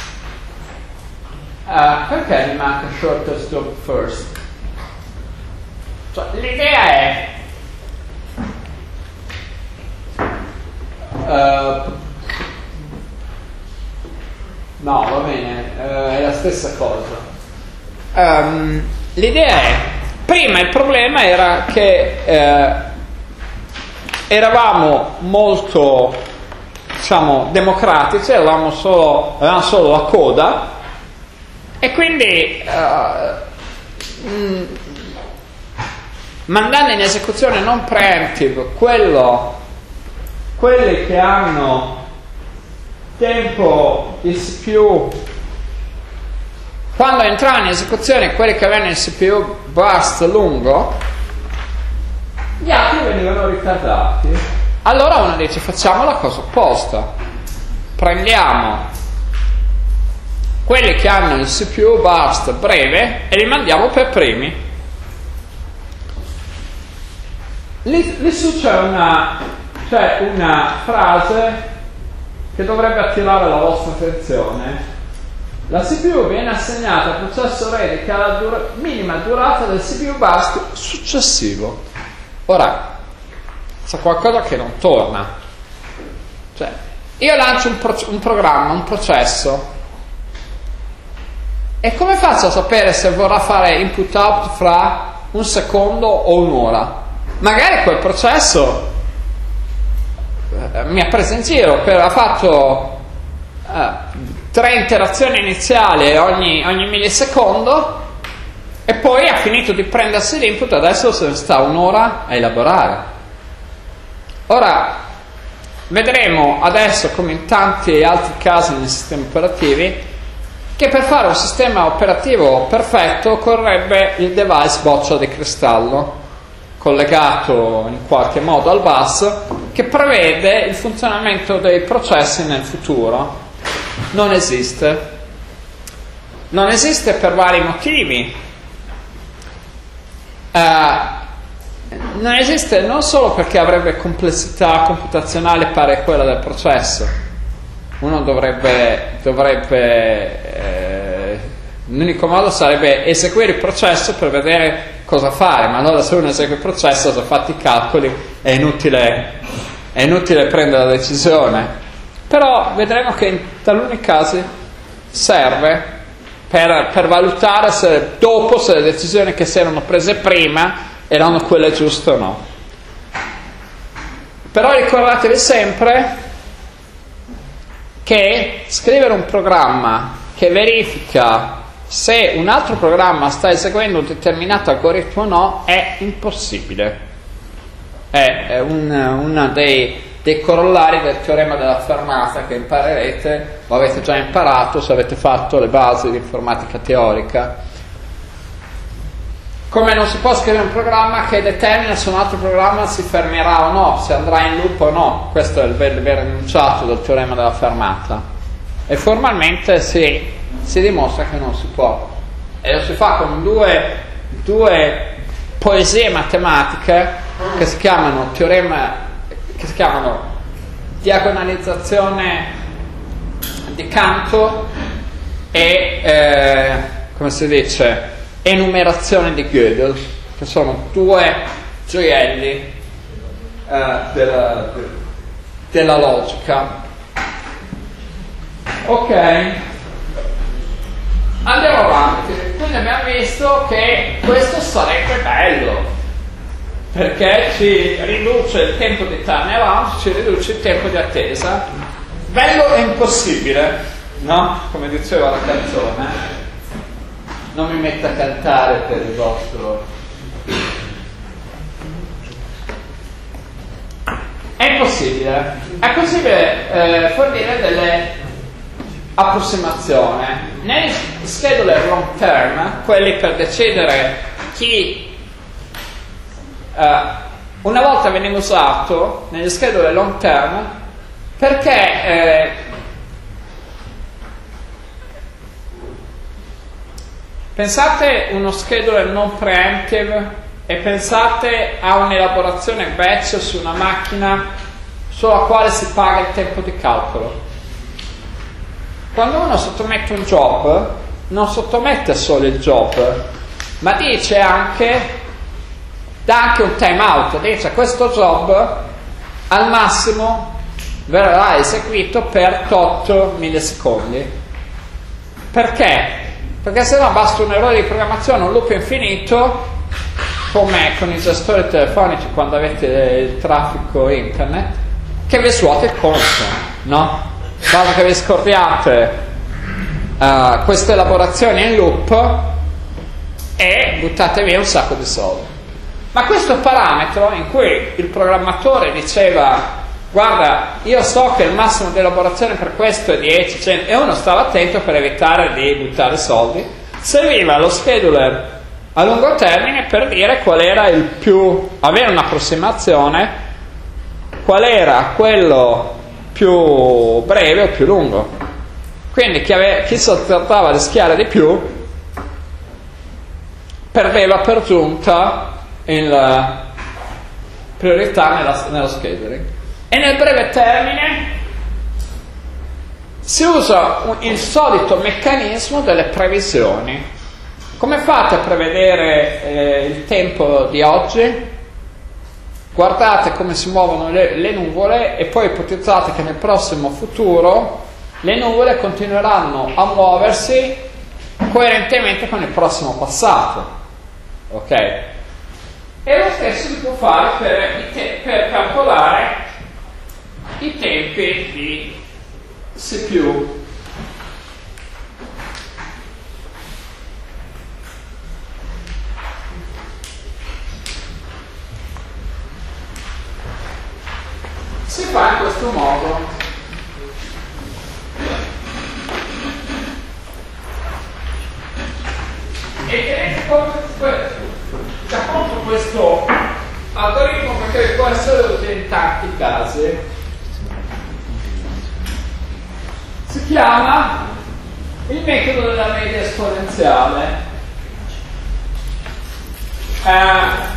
S1: uh, perché mi manca shortest job first? Cioè, l'idea è uh, no, va bene, uh, è la stessa cosa. Um, l'idea è, prima il problema era che uh, eravamo molto, diciamo, democratici, avevamo solo, avevamo solo la coda, e quindi uh, mh, mandando in esecuzione non preemptive quello, quelli che hanno tempo di C P U, quando entravano in esecuzione quelli che avevano il C P U burst lungo, gli altri venivano ritardati. Allora uno dice: facciamo la cosa opposta, prendiamo quelli che hanno il C P U burst breve e li mandiamo per primi. Lì, lì su c'è una, c'è una frase che dovrebbe attirare la vostra attenzione. La C P U viene assegnata al processo ready che ha la dura- minima durata del C P U burst successivo. Ora, c'è qualcosa che non torna. Cioè, io lancio un, pro- un programma, un processo, e come faccio a sapere se vorrà fare input-out fra un secondo o un'ora? Magari quel processo eh, mi ha preso in giro, per, ha fatto eh, tre interazioni iniziali ogni, ogni millisecondo, e poi ha finito di prendersi l'input, adesso se ne sta un'ora a elaborare. Ora, vedremo adesso, come in tanti altri casi nei sistemi operativi, che per fare un sistema operativo perfetto occorrerebbe il device boccia di cristallo, collegato in qualche modo al bus, che prevede il funzionamento dei processi nel futuro. Non esiste. Non esiste per vari motivi. Uh, non esiste non solo perché avrebbe complessità computazionale pari a quella del processo. Uno dovrebbe, dovrebbe eh, l'unico modo sarebbe eseguire il processo per vedere cosa fare, ma allora se uno esegue il processo, ha già fatto i calcoli, è inutile, è inutile prendere la decisione. Però vedremo che in taluni casi serve per, per valutare se dopo se le decisioni che si erano prese prima erano quelle giuste o no. Però ricordatevi sempre che scrivere un programma che verifica se un altro programma sta eseguendo un determinato algoritmo o no è impossibile. È, è uno dei, dei corollari del teorema della fermata che imparerete, o avete già imparato se avete fatto le basi di informatica teorica. Come non si può scrivere un programma che determina se un altro programma si fermerà o no, se andrà in loop o no. Questo è il vero, il vero enunciato del teorema della fermata, e formalmente si, si dimostra che non si può, e lo si fa con due, due poesie matematiche che si chiamano teorema, che si chiamano diagonalizzazione di Cantor e eh, come si dice, enumerazione di Gödel, che sono due gioielli eh, della, della logica. Ok, andiamo avanti. Quindi abbiamo visto che questo sarebbe bello, perché ci riduce il tempo di turnaround, ci riduce il tempo di attesa. Bello e impossibile, no? Come diceva la canzone. Non mi metta a cantare per il vostro... È impossibile. È possibile eh, fornire delle approssimazioni. Negli scheduler long term, quelli per decidere chi eh, una volta veniva usato negli scheduler long term perché eh, pensate uno scheduler non preemptive e pensate a un'elaborazione batch su una macchina sulla quale si paga il tempo di calcolo. Quando uno sottomette un job, non sottomette solo il job, ma dice anche, dà anche un timeout, dice questo job al massimo verrà eseguito per tot millisecondi. Perché? Perché se no basta un errore di programmazione, un loop infinito, come con i gestori telefonici quando avete il traffico internet, che vi svuota il conto, no? Basta che vi scordiate uh, queste elaborazioni in loop e buttate via un sacco di soldi. Ma questo parametro in cui il programmatore diceva guarda, io so che il massimo di elaborazione per questo è dieci, cento, e uno stava attento per evitare di buttare soldi, serviva lo scheduler a lungo termine per dire qual era il più, avere un'approssimazione, qual era quello più breve o più lungo. Quindi chi, ave, chi si trattava a rischiare di più perdeva per giunta il priorità nella, nello scheduling. E nel breve termine si usa un, il solito meccanismo delle previsioni. Come fate a prevedere eh, il tempo di oggi? Guardate come si muovono le, le nuvole e poi ipotizzate che nel prossimo futuro le nuvole continueranno a muoversi coerentemente con il prossimo passato. Ok? E lo stesso si può fare per, i te- per calcolare i tempi di C P U. Si fa in questo modo. E tenete conto contro questo algoritmo perché può essere utile in tanti casi. Si chiama il metodo della media esponenziale. Eh,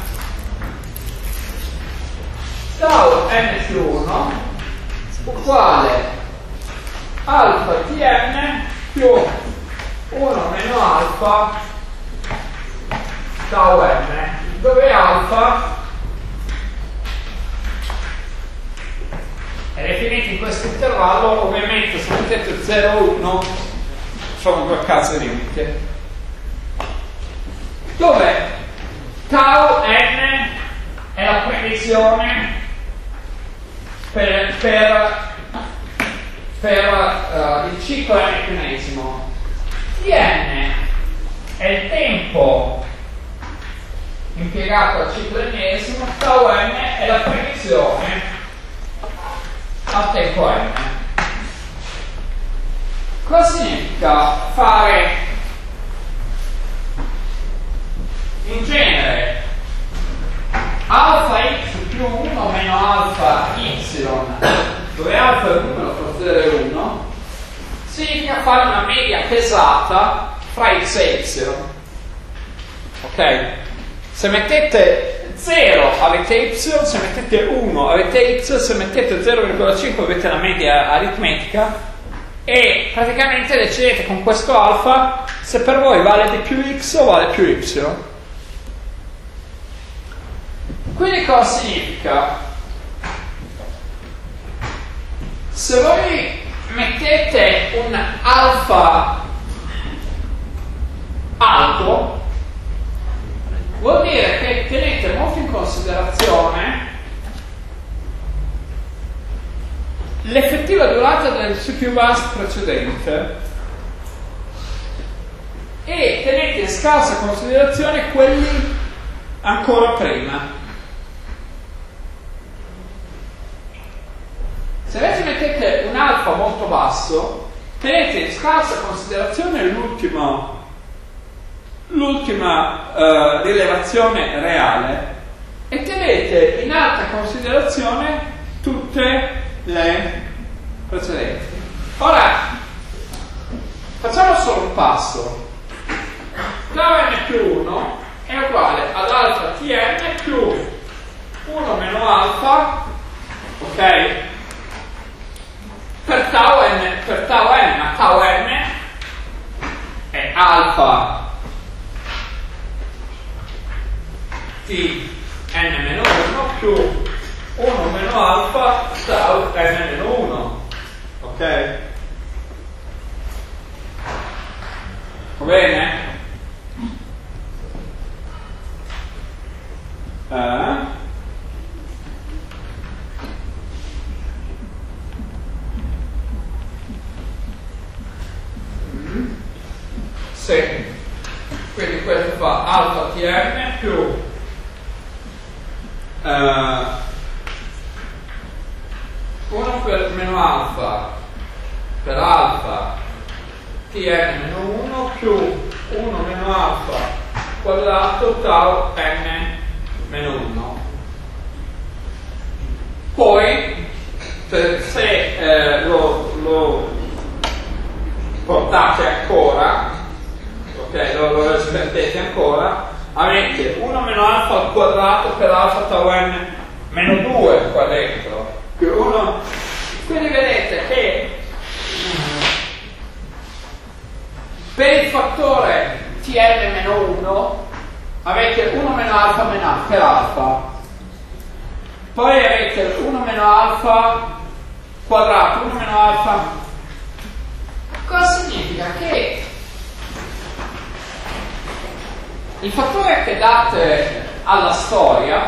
S1: tau n più uno uguale alfa tn più uno meno alfa tau n, dove alfa è definito in questo intervallo. Ovviamente se mettete zero uno sono due casi limite, dove tau n è la previsione per, per, per uh, il ciclo n-enesimo, tn è il tempo impiegato al ciclo ennesimo, tau n è la previsione al tempo n. Cosa significa fare in genere alfa x più uno meno alfa y, dove alfa è un numero fra zero e uno, significa fare una media pesata fra x e y. Ok? Se mettete zero avete y, se mettete uno avete x, se mettete zero virgola cinque avete la media aritmetica e praticamente decidete con questo alfa se per voi vale di più x o vale più y. Quindi cosa significa? Se voi mettete un alfa alto, vuol dire che tenete molto in considerazione l'effettiva durata del C P U bus precedente e tenete in scarsa considerazione quelli ancora prima. Se invece mettete un alfa molto basso, tenete in scarsa considerazione l'ultima l'ultima uh, rilevazione reale e tenete in alta considerazione tutte le precedenti. Ora facciamo solo un passo. Tau n più uno è uguale ad alfa tn più uno meno alfa, ok? Per tau n, per tau n, ma tau n è alfa t n meno uno più uno meno alfa tau n meno uno, ok? Va bene? se quindi questo fa alfa tn più uh, uno per meno alfa per alfa tn meno uno più uno meno alfa quadrato tau n meno uno. Poi se, se eh, lo, lo portate ancora, ok, lo, lo estendete ancora, avete uno meno alfa al quadrato per alfa tau n meno due qua dentro più uno. Quindi vedete che per il fattore tn meno uno avete uno meno alfa meno alfa per alfa, poi avete uno meno alfa quadrato, uno meno alfa. Cosa significa? Che il fattore che date alla storia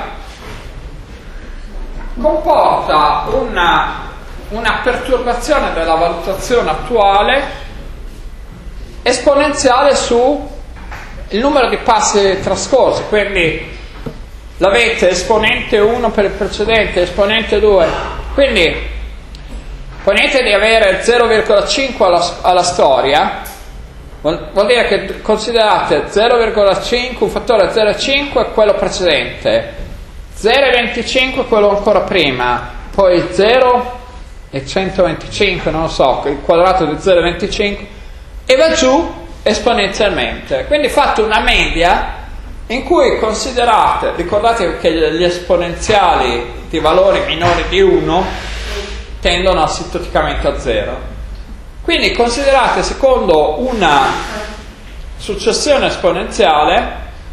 S1: comporta una, una perturbazione della valutazione attuale esponenziale su il numero di passi trascorsi, quindi l'avete esponente uno per il precedente, esponente due, quindi ponete di avere zero virgola cinque alla, alla storia, vuol, vuol dire che considerate zero virgola cinque, un fattore zero virgola cinque quello precedente, zero virgola venticinque quello ancora prima, poi zero e centoventicinque, non lo so, il quadrato di zero virgola venticinque e va giù esponenzialmente. Quindi fate una media in cui considerate, ricordate che gli esponenziali di valori minori di uno tendono asintoticamente a zero, quindi considerate secondo una successione esponenziale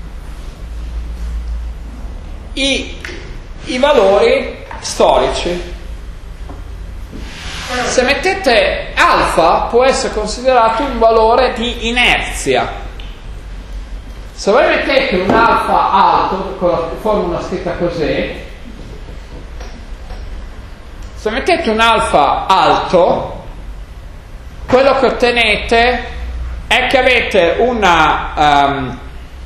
S1: i, i valori storici. Se mettete alfa può essere considerato un valore di inerzia. Se voi mettete un alfa alto con la formula scritta così, se mettete un alfa alto, quello che ottenete è che avete una um,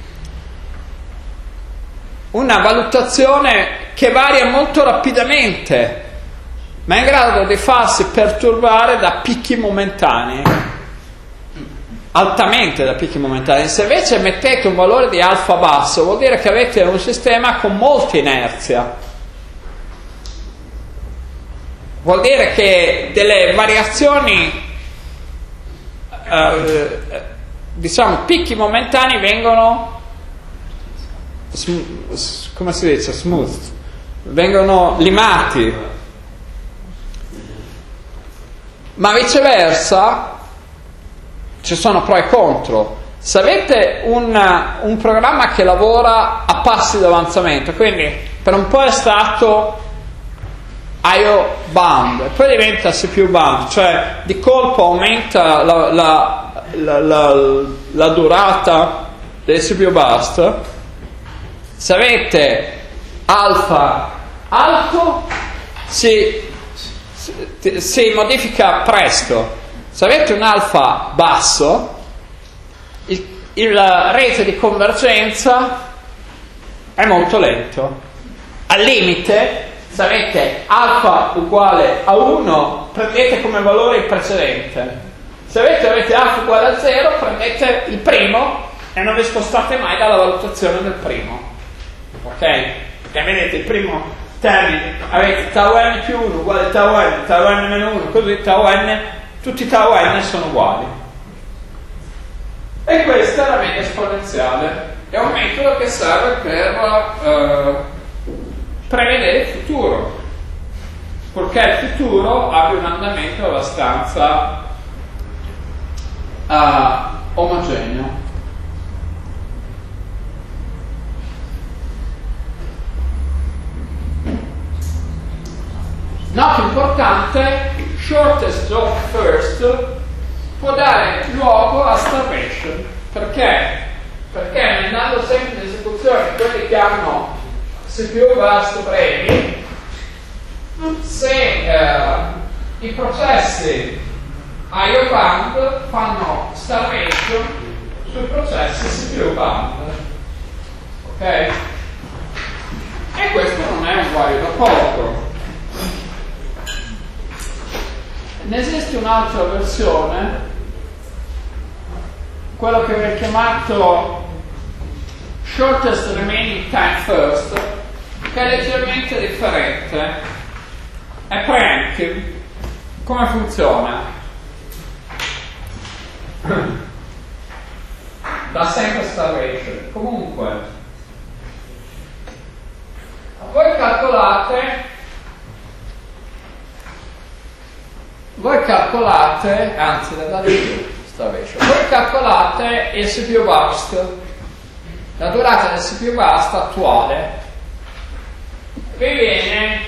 S1: una valutazione che varia molto rapidamente, ma è in grado di farsi perturbare da picchi momentanei, altamente da picchi momentanei. Se invece mettete un valore di alfa basso, vuol dire che avete un sistema con molta inerzia, vuol dire che delle variazioni eh, diciamo picchi momentanei vengono sm- come si dice? Smooth, vengono limati. Ma viceversa ci sono pro e contro. Se avete un, un programma che lavora a passi di avanzamento, quindi per un po' è stato I O bound e poi diventa C P U bound, cioè di colpo aumenta la, la, la, la, la durata del C P U burst. Se avete alfa alto si si modifica presto. Se avete un alfa basso, il, il rate di convergenza è molto lento. Al limite, se avete alfa uguale a uno, prendete come valore il precedente. Se avete, avete alfa uguale a zero, prendete il primo e non vi spostate mai dalla valutazione del primo. Ok? Perché vedete il primo termine, avete tau n più uno uguale a tau n, tau n meno uno, così tau n, tutti i tau n sono uguali. E questa è la media esponenziale. È un metodo che serve per uh, prevedere il futuro, purché il futuro abbia un andamento abbastanza uh, omogeneo. Noto importante, shortest job first può dare luogo a starvation. Perché? Perché andando sempre in esecuzione quelli che hanno C P U burst brevi, se eh, i processi I O bound fanno starvation sui processi C P U bound. Ok? E questo non è un guaio da poco. Ne esiste un'altra versione, quello che viene chiamato shortest remaining time first, che è leggermente differente. È preemptive. Come funziona? Da sempre starvation. Comunque, voi calcolate voi calcolate anzi da dare più starvation voi calcolate il C P U burst, la durata del C P U burst attuale vi viene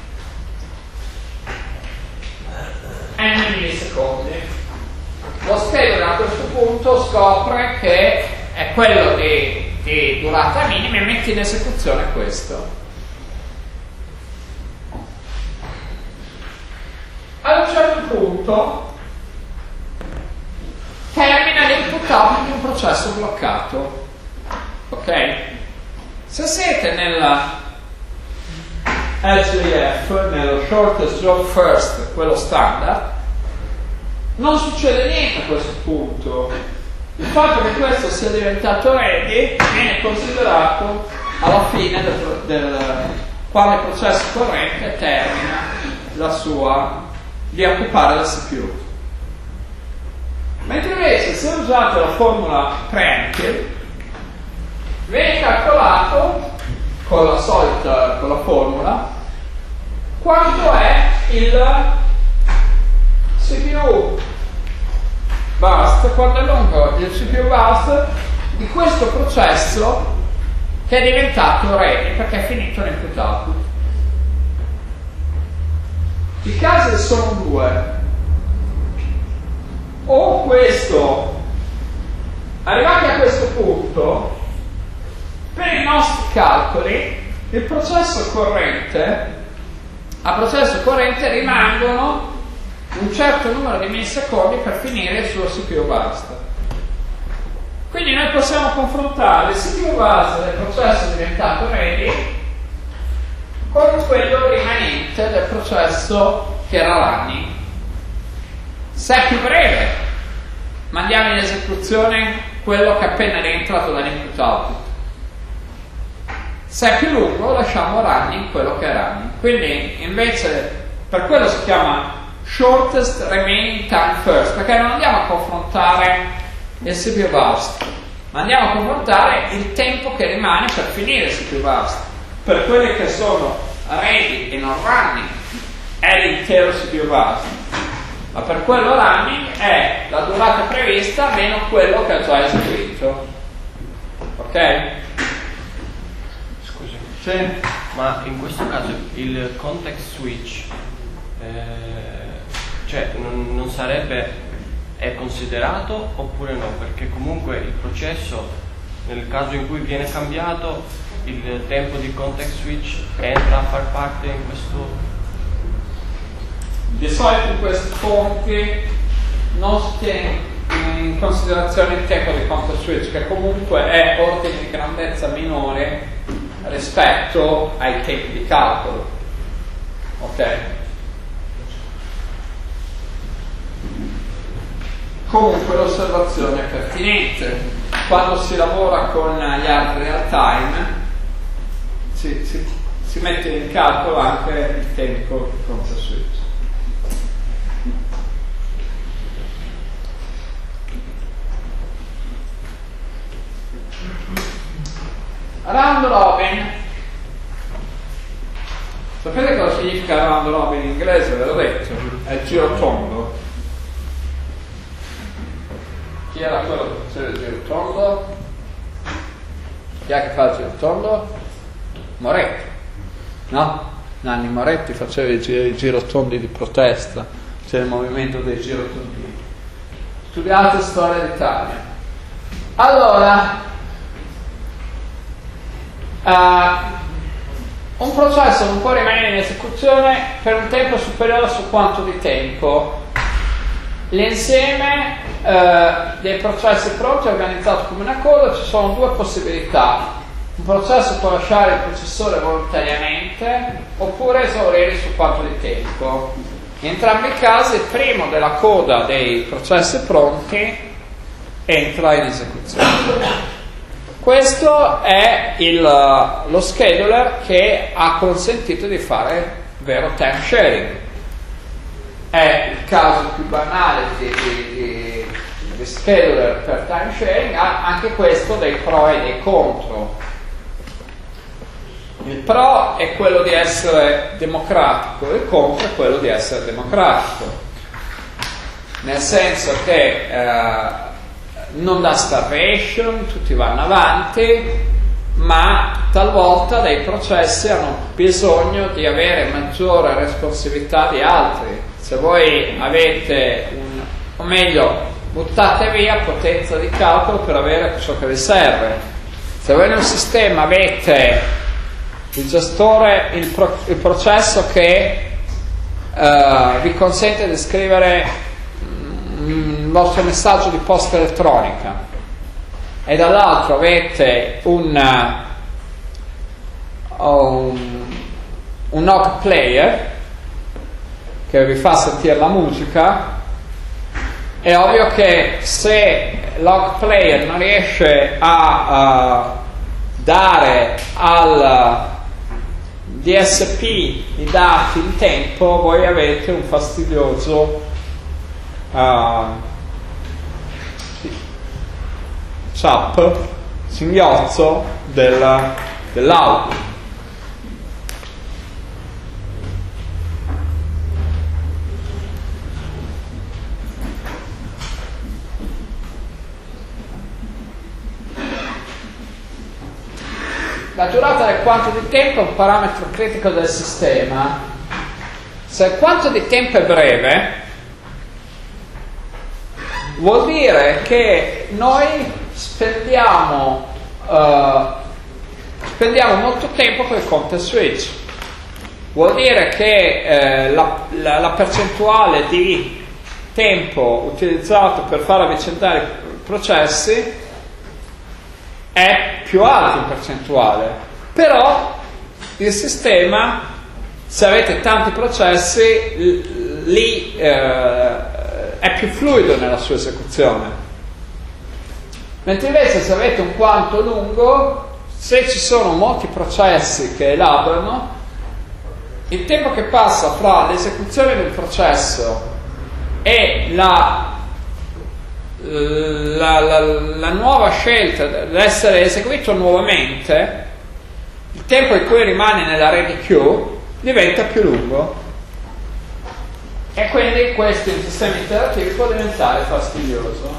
S1: n millisecondi. Lo scheduler a questo punto scopre che è quello di, di durata minima e mette in esecuzione questo. Ad un certo punto termina l'input output di un processo bloccato. Ok? Se siete nella S J F, nello shortest job first, quello standard, non succede niente a questo punto. Il fatto che questo sia diventato ready viene considerato alla fine del, del quando il processo corrente termina la sua di occupare la C P U. Mentre invece se usate la formula preemptive viene calcolato con la solita con la formula quanto è il C P U burst, quanto è lungo il C P U burst di questo processo che è diventato ready perché è finito l'input output. I casi sono due: o questo, arrivati a questo punto, per i nostri calcoli il processo corrente a processo corrente rimangono un certo numero di millisecondi per finire il suo C P U burst. Quindi noi possiamo confrontare il C P U burst del processo diventato ready con quello rimanente del processo che era running. Se è più breve, mandiamo in esecuzione quello che è appena rientrato dall'input output. Se è più lungo, lasciamo running quello che è running. Quindi, invece, per quello si chiama shortest remaining time first, perché non andiamo a confrontare il C P U burst, ma andiamo a confrontare il tempo che rimane per finire il C P U burst. Per quelli che sono ready e non running è l'intero C P U burst, ma per quello running è la durata prevista meno quello che ha già eseguito. Ok?
S3: Scusi,
S1: sì.
S3: Ma in questo caso il context switch eh, cioè non, non sarebbe è considerato oppure no? Perché comunque il processo, nel caso in cui viene cambiato il tempo di context switch, entra a far parte in questo.
S1: Di solito in questi conti non si tiene in considerazione il tempo di context switch, che comunque è ordine di grandezza minore rispetto ai tempi di calcolo. Ok? Comunque l'osservazione è pertinente. Quando si lavora con gli altri real time si, si, si mette in calcolo anche il tempo di context switch. Round robin. Sapete cosa significa round robin in inglese? Ve l'ho detto, è il giro tondo. Chi era quello che faceva il giro tondo? Chi è che fa il giro tondo? Moretti, no? Nanni Moretti faceva i, gir- i girotondi di protesta, c'era il movimento dei girotondi. Studiate storia d'Italia. Allora, Uh, un processo non può rimanere in esecuzione per un tempo superiore su quanto di tempo? l'insieme eh, dei processi pronti organizzato come una coda. Ci sono due possibilità: un processo può lasciare il processore volontariamente oppure esaurire su quanto di tempo. In entrambi i casi il primo della coda dei processi pronti entra in esecuzione. Questo è il, lo scheduler che ha consentito di fare vero time sharing. È il caso più banale di, di, di, di scheduler per time sharing, ha anche questo dei pro e dei contro. Il pro è quello di essere democratico, il contro è quello di essere democratico, nel senso che eh, non dà starvation, tutti vanno avanti, ma talvolta dei processi hanno bisogno di avere maggiore responsabilità di altri. Se voi avete un, o meglio, buttate via potenza di calcolo per avere ciò che vi serve. Se voi in un sistema avete il gestore, il, pro, il processo che uh, vi consente di scrivere il vostro messaggio di posta elettronica e dall'altro avete un un, un O C player che vi fa sentire la musica, è ovvio che se l'O C player non riesce a, a dare al D S P i dati in tempo, voi avete un fastidioso Uh, chap, singhiozzo del, dell'auto. La durata del quanto di tempo è un parametro critico del sistema. Se il quanto di tempo è breve, vuol dire che noi spendiamo, uh, spendiamo molto tempo per il context switch. Vuol dire che eh, la, la, la percentuale di tempo utilizzato per far avvicendare i processi è più alta in percentuale. Però il sistema, se avete tanti processi, lì eh, è più fluido nella sua esecuzione. Mentre invece se avete un quanto lungo, se ci sono molti processi che elaborano, il tempo che passa fra l'esecuzione del processo e la, la, la, la nuova scelta di essere eseguito nuovamente, il tempo in cui rimane nella ready queue diventa più lungo. E quindi questo in sistemi interattivi può diventare fastidioso.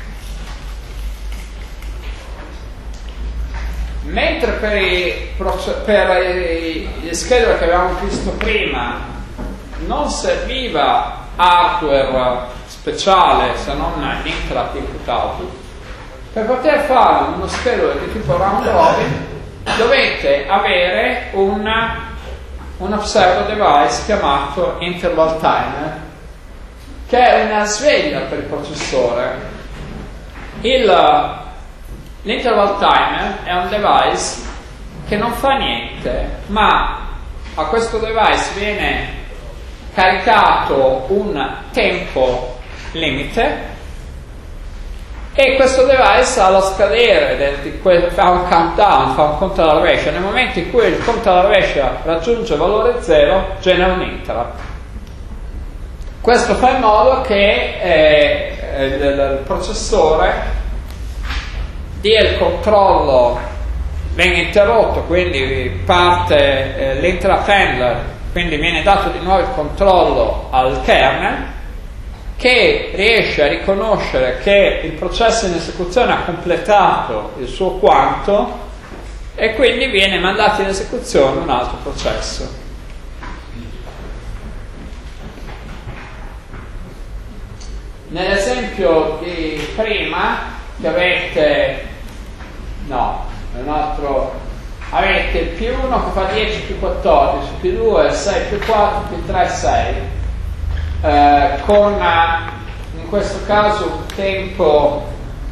S1: Mentre per, i, per i, gli scheduler che avevamo visto prima non serviva hardware speciale se non l'interrupt input output, per poter fare uno scheduler di tipo round robin dovete avere una un observer device chiamato interval timer, che è una sveglia per il processore. Il, l'interval timer è un device che non fa niente, ma a questo device viene caricato un tempo limite e questo device allo scadere del, di quel, fa un countdown, fa un conto alla rovescia. Nel momento in cui il conto alla rovescia raggiunge il valore zero, genera un interrupt. Questo fa in modo che eh, il, il processore dia il controllo, venga interrotto, quindi parte eh, l'interrupt handler, quindi viene dato di nuovo il controllo al kernel, che riesce a riconoscere che il processo in esecuzione ha completato il suo quanto e quindi viene mandato in esecuzione un altro processo. Nell'esempio di prima che avete no, un altro, avete il più uno che fa dieci più quattordici, più due, sei più quattro, più tre, sei, eh, con un questo caso un tempo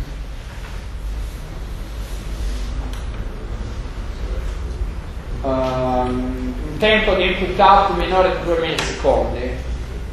S1: um, un tempo di input output minore di due millisecondi.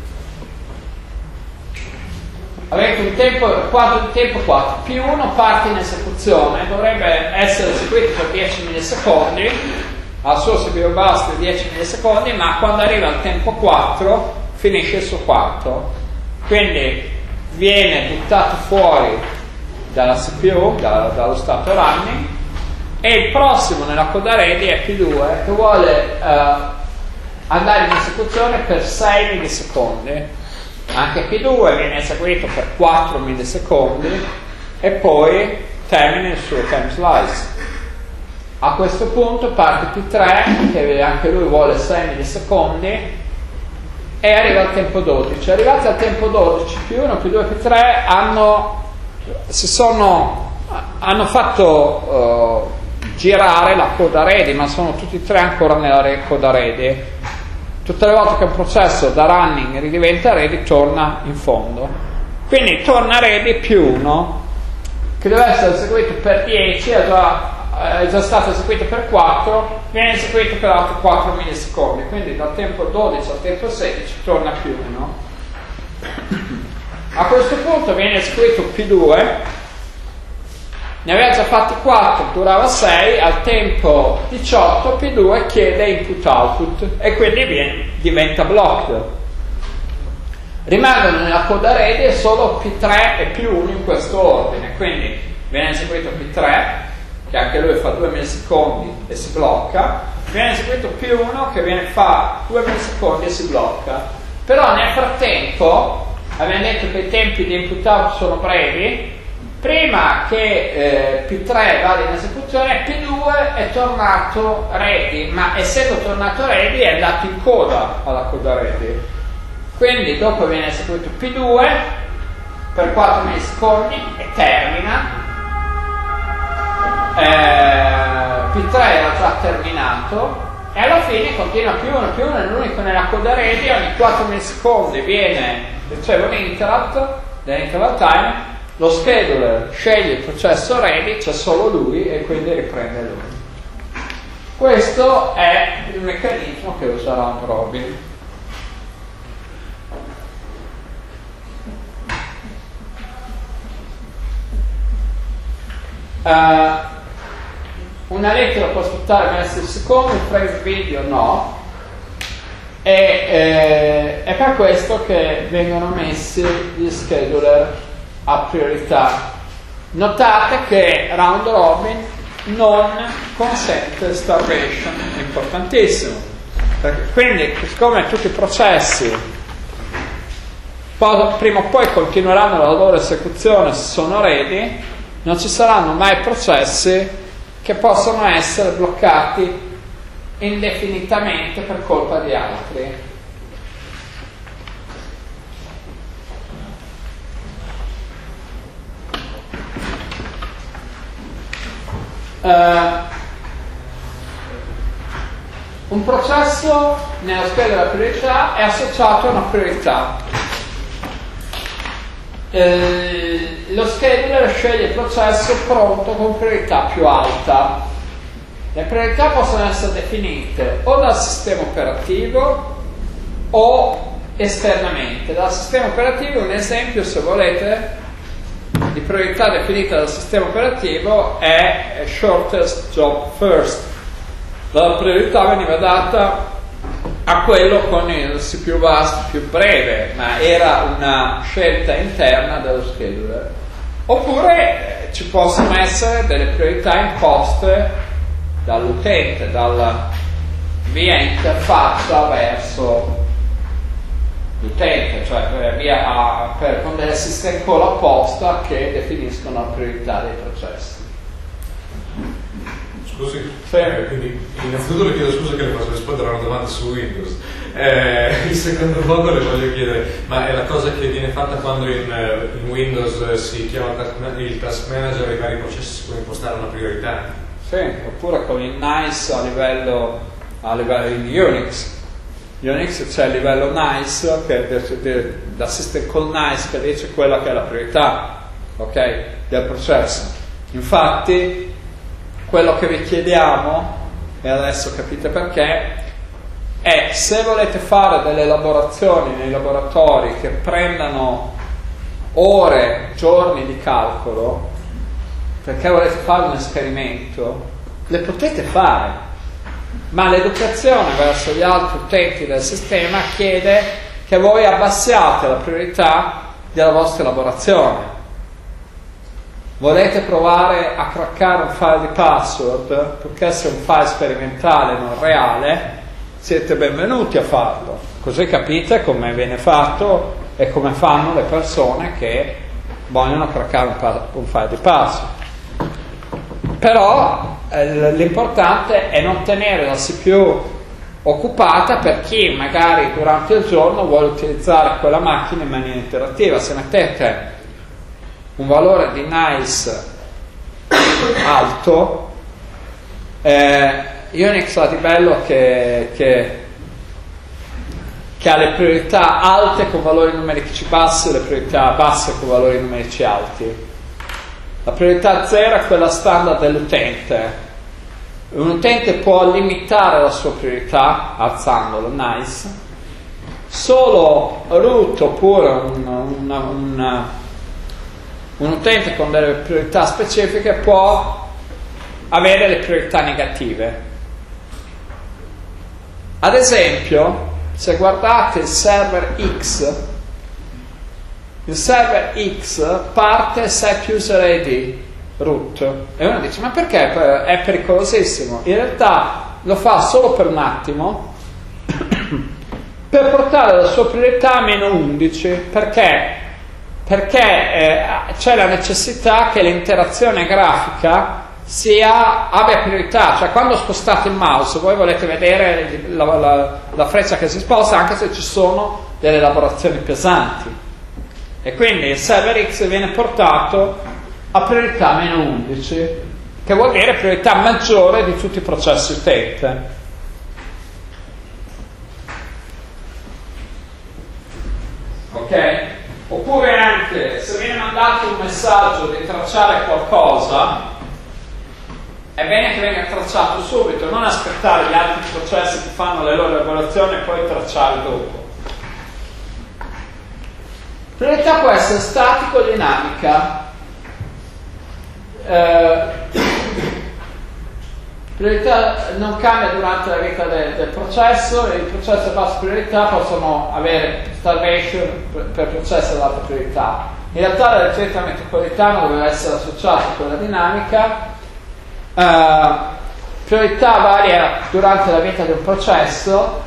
S1: Avete un tempo, quadro di tempo quattro, più uno parte in esecuzione, dovrebbe essere eseguito per dieci millisecondi, al suo C P U bus di dieci millisecondi, ma quando arriva al tempo quattro finisce il suo quarto, quindi viene buttato fuori dalla C P U, da, dallo stato running, e il prossimo nella coda ready è P due che vuole uh, andare in esecuzione per sei millisecondi. Anche P due viene eseguito per quattro millisecondi e poi termina il suo time slice. A questo punto parte P tre, che anche lui vuole sei millisecondi, e arriva al tempo dodici. Arrivati al tempo dodici, P uno, P due e P tre hanno, si sono, hanno fatto uh, girare la coda ready, ma sono tutti e tre ancora nella coda ready. Tutte le volte che un processo da running ridiventa ready, torna in fondo. Quindi torna ready più uno, che deve essere eseguito per dieci, è già, è già stato eseguito per quattro, viene eseguito per altri quattro millisecondi. Quindi dal tempo dodici al tempo sedici torna più uno. A questo punto viene eseguito P due, ne aveva già fatti quattro, durava sei, al tempo diciotto P due chiede input output e quindi viene, diventa blocked. Rimangono nella coda ready solo P tre e P uno in questo ordine, quindi viene eseguito P tre, che anche lui fa due millisecondi e si blocca, viene eseguito P uno che viene, fa due millisecondi e si blocca. Però nel frattempo, abbiamo detto che i tempi di input output sono brevi, prima che eh, P tre vada in esecuzione, P due è tornato ready, ma essendo tornato ready è andato in coda alla coda ready. Quindi dopo viene eseguito P due per quattro millisecondi e termina. Eh, P tre era già terminato e alla fine continua P uno. P uno è l'unico nella coda ready, ogni quattro millisecondi viene, riceve un interrupt dell'interval time. Lo scheduler sceglie il processo ready, c'è solo lui e quindi riprende lui. Questo è il meccanismo che usa round robin. Uh, una lettera può aspettare verso il secondo, un frame video no, e eh, è per questo che vengono messi gli scheduler a priorità. Notate che round robin non consente starvation, è importantissimo, perché quindi siccome tutti i processi poi, prima o poi continueranno la loro esecuzione se sono ready, non ci saranno mai processi che possono essere bloccati indefinitamente per colpa di altri. Uh, un processo nella scheda della priorità è associato a una priorità. Uh, lo scheduler sceglie il processo pronto con priorità più alta. Le priorità possono essere definite o dal sistema operativo o esternamente. Dal sistema operativo, un esempio, se volete, di priorità definita dal sistema operativo è shortest job first. La priorità veniva data a quello con il C P U bus più breve, ma era una scelta interna dello scheduler. Oppure eh, ci possono essere delle priorità imposte dall'utente, dalla via interfaccia verso l'utente, cioè via a, per, con delle system call apposta che definiscono la priorità dei processi.
S4: Scusi,
S1: sì.
S4: eh, quindi innanzitutto le chiedo scusa che le posso rispondere a una domanda su Windows. Eh, il secondo modo le voglio chiedere, ma è la cosa che viene fatta quando in, in Windows si chiama il task, il task manager e i vari processi si può impostare una priorità?
S1: Sì, oppure con il NICE a livello, a livello di Unix. Unix c'è il livello NICE, che è l'assistant call NICE, che dice quella che è la priorità, ok, del processo. Infatti quello che vi chiediamo, e adesso capite perché, è se volete fare delle elaborazioni nei laboratori che prendano ore, giorni di calcolo, perché volete fare un esperimento, le potete fare, ma l'educazione verso gli altri utenti del sistema chiede che voi abbassiate la priorità della vostra elaborazione. Volete provare a craccare un file di password, purché sia un file sperimentale non reale, siete benvenuti a farlo, così capite come viene fatto e come fanno le persone che vogliono craccare un, pa- un file di password. Però eh, l'importante è non tenere la C P U occupata per chi magari durante il giorno vuole utilizzare quella macchina in maniera interattiva. Se mettete un valore di NICE alto, eh, Unix ha di bello che, che, che ha le priorità alte con valori numerici bassi e le priorità basse con valori numerici alti. La priorità zero è quella standard dell'utente. Un utente può limitare la sua priorità alzandolo, NICE. Solo root oppure un, un, un, un utente con delle priorità specifiche può avere le priorità negative. Ad esempio, se guardate il server X, il server X parte set user I D root e uno dice ma perché è pericolosissimo? In realtà lo fa solo per un attimo per portare la sua priorità a meno undici. Perché? Perché eh, c'è la necessità che l'interazione grafica sia, abbia priorità, cioè quando spostate il mouse voi volete vedere la, la, la freccia che si sposta anche se ci sono delle elaborazioni pesanti, e quindi il server X viene portato a priorità meno undici, che vuol dire priorità maggiore di tutti i processi utente. Ok? Oppure anche se viene mandato un messaggio di tracciare qualcosa, è bene che venga tracciato subito, non aspettare gli altri processi che fanno le loro elaborazioni e poi tracciare dopo. Priorità può essere statico o dinamica. Eh, priorità non cambia durante la vita del, del processo, e i processi a bassa priorità possono avere starvation per, per processi ad alta priorità. In realtà la ricerca metropolitana doveva essere associata a quella dinamica. Uh, priorità varia durante la vita di un processo,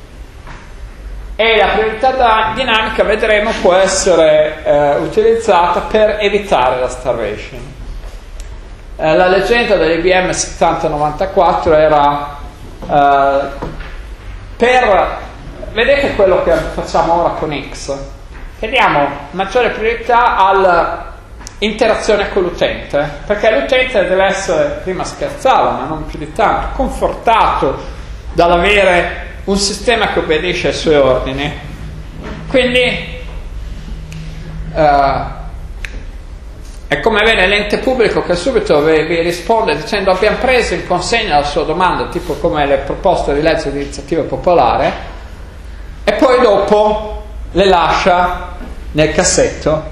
S1: e la priorità da dinamica, vedremo, può essere uh, utilizzata per evitare la starvation. Uh, la leggenda dell'I B M settanta novantaquattro era uh, per, vedete quello che facciamo ora con X, che diamo maggiore priorità al interazione con l'utente, perché l'utente deve essere, prima scherzava ma non più di tanto, confortato dall'avere un sistema che obbedisce ai suoi ordini. Quindi uh, è come avere l'ente pubblico che subito vi, vi risponde dicendo abbiamo preso in consegna la sua domanda, tipo come le proposte di legge di iniziativa popolare, e poi dopo le lascia nel cassetto.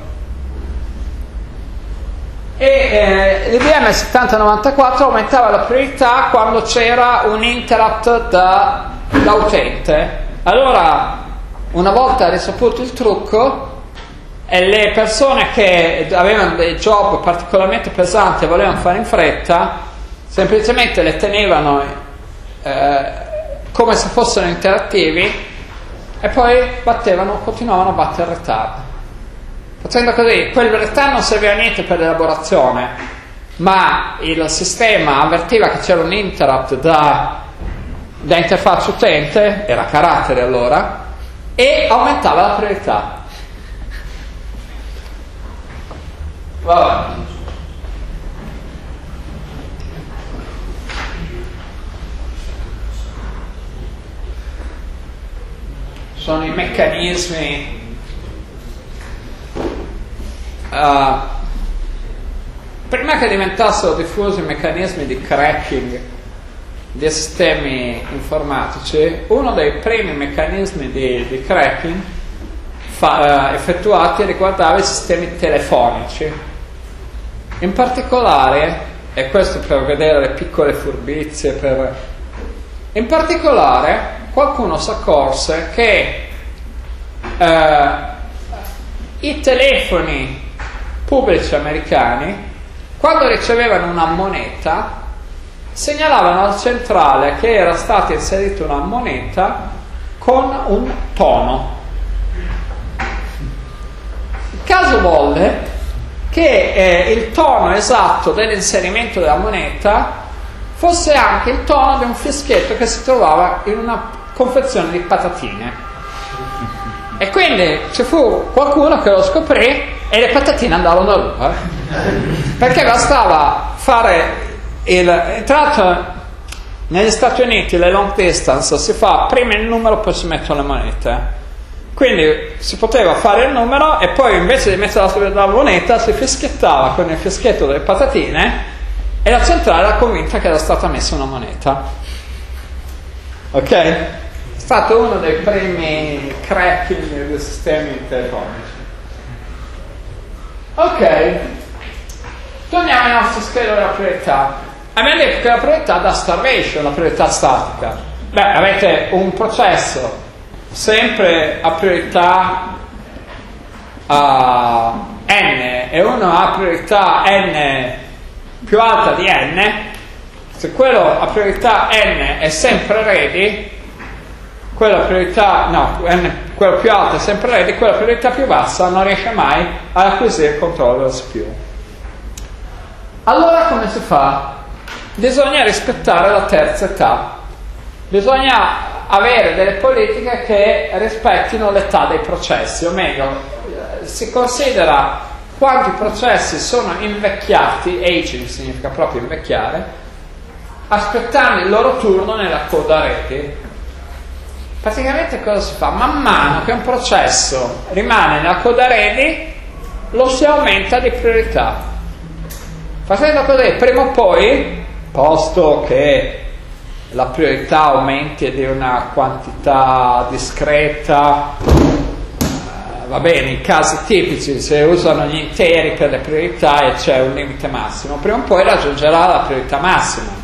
S1: E eh, l'I B M settanta novantaquattro aumentava la priorità quando c'era un interrupt da, da utente. Allora, una volta risaputo il trucco, e le persone che avevano dei job particolarmente pesanti e volevano fare in fretta, semplicemente le tenevano eh, come se fossero interattivi, e poi battevano, continuavano a battere il retard. Facendo così, quel retard non serviva a niente per l'elaborazione, ma il sistema avvertiva che c'era un interrupt da, da interfaccia utente, era carattere allora, e aumentava la priorità. Vabbè. sono i meccanismi uh, prima che diventassero diffusi i meccanismi di cracking dei sistemi informatici. Uno dei primi meccanismi di, di cracking fa, uh, effettuati riguardava i sistemi telefonici, in particolare, e questo per vedere le piccole furbizie, per... in particolare qualcuno si accorse che uh, i telefoni pubblici americani, quando ricevevano una moneta, segnalavano al centrale che era stata inserita una moneta con un tono. Il caso volle che eh, il tono esatto dell'inserimento della moneta fosse anche il tono di un fischietto che si trovava in una confezione di patatine. E quindi ci fu qualcuno che lo scoprì e le patatine andarono da lui, eh? Perché bastava fare il... Tra l'altro negli Stati Uniti le long distance si fa prima il numero, poi si mettono le monete, quindi si poteva fare il numero e poi invece di mettere la moneta si fischiettava con il fischietto delle patatine e la centrale era convinta che era stata messa una moneta. Ok? È stato uno dei primi cracking dei sistemi telefonici. Ok, torniamo ai nostri schede della priorità. Abbiamo detto che la priorità da starvation, la priorità statica. Beh, avete un processo sempre a priorità a n e uno ha priorità n più alta di n. Se quello a priorità n è sempre ready, quella priorità, no, n, quello più alto è sempre ready, quella priorità più bassa non riesce mai ad acquisire il controllo della C P U. Allora come si fa? Bisogna rispettare la terza età, bisogna avere delle politiche che rispettino l'età dei processi, o meglio, si considera quanti processi sono invecchiati, aging significa proprio invecchiare, aspettando il loro turno nella coda ready. Praticamente cosa si fa? Man mano che un processo rimane nella coda ready, lo si aumenta di priorità. Facendo così, prima o poi, posto che la priorità aumenti di una quantità discreta, eh, va bene, in casi tipici se usano gli interi per le priorità e c'è un limite massimo, prima o poi raggiungerà la priorità massima.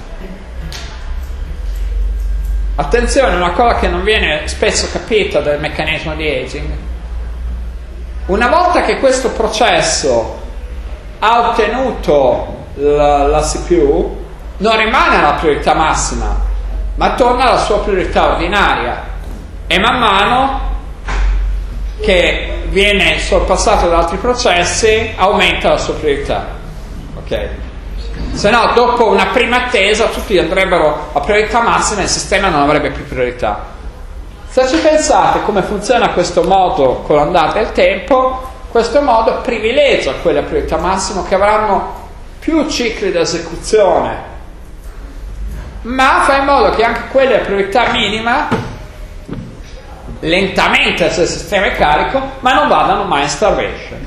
S1: Attenzione, una cosa che non viene spesso capita del meccanismo di aging: una volta che questo processo ha ottenuto la, la C P U, non rimane alla priorità massima, ma torna alla sua priorità ordinaria, e man mano che viene sorpassato da altri processi aumenta la sua priorità. Ok? Se no, dopo una prima attesa tutti andrebbero a priorità massima e il sistema non avrebbe più priorità. Se ci pensate come funziona questo modo con l'andata del tempo, questo modo privilegia quelle a priorità massima che avranno più cicli di esecuzione, ma fa in modo che anche quelle a priorità minima lentamente, se il sistema è carico, ma non vadano mai in starvation.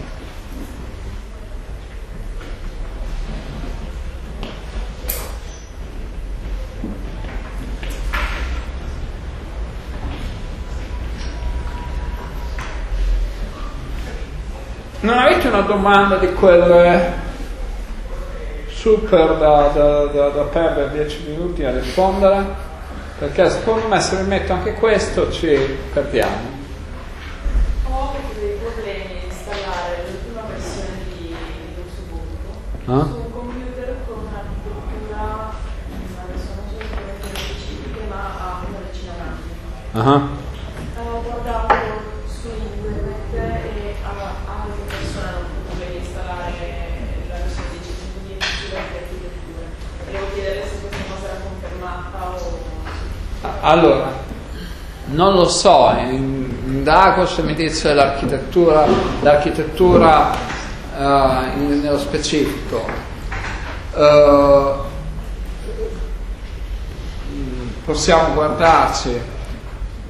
S1: Non avete una domanda di quelle super da, da, da, da perdere dieci minuti a rispondere? Perché secondo me se mi metto anche questo ci perdiamo.
S5: Ho avuto dei problemi a installare l'ultima versione di Linux Ubuntu
S1: Ah?
S5: su un computer con un'architettura, adesso non so esattamente le specifiche, ma ha una decina d'anni.
S1: Uh-huh.
S5: Ho guardato su internet e a altre persone hanno avuto problemi a installare la versione di dieci sulle altre architetture. Volevo chiedere se questa cosa era confermata o...
S1: Allora, non lo so, indago se mi dice l'architettura, l'architettura uh, in, nello specifico. Uh, possiamo guardarci.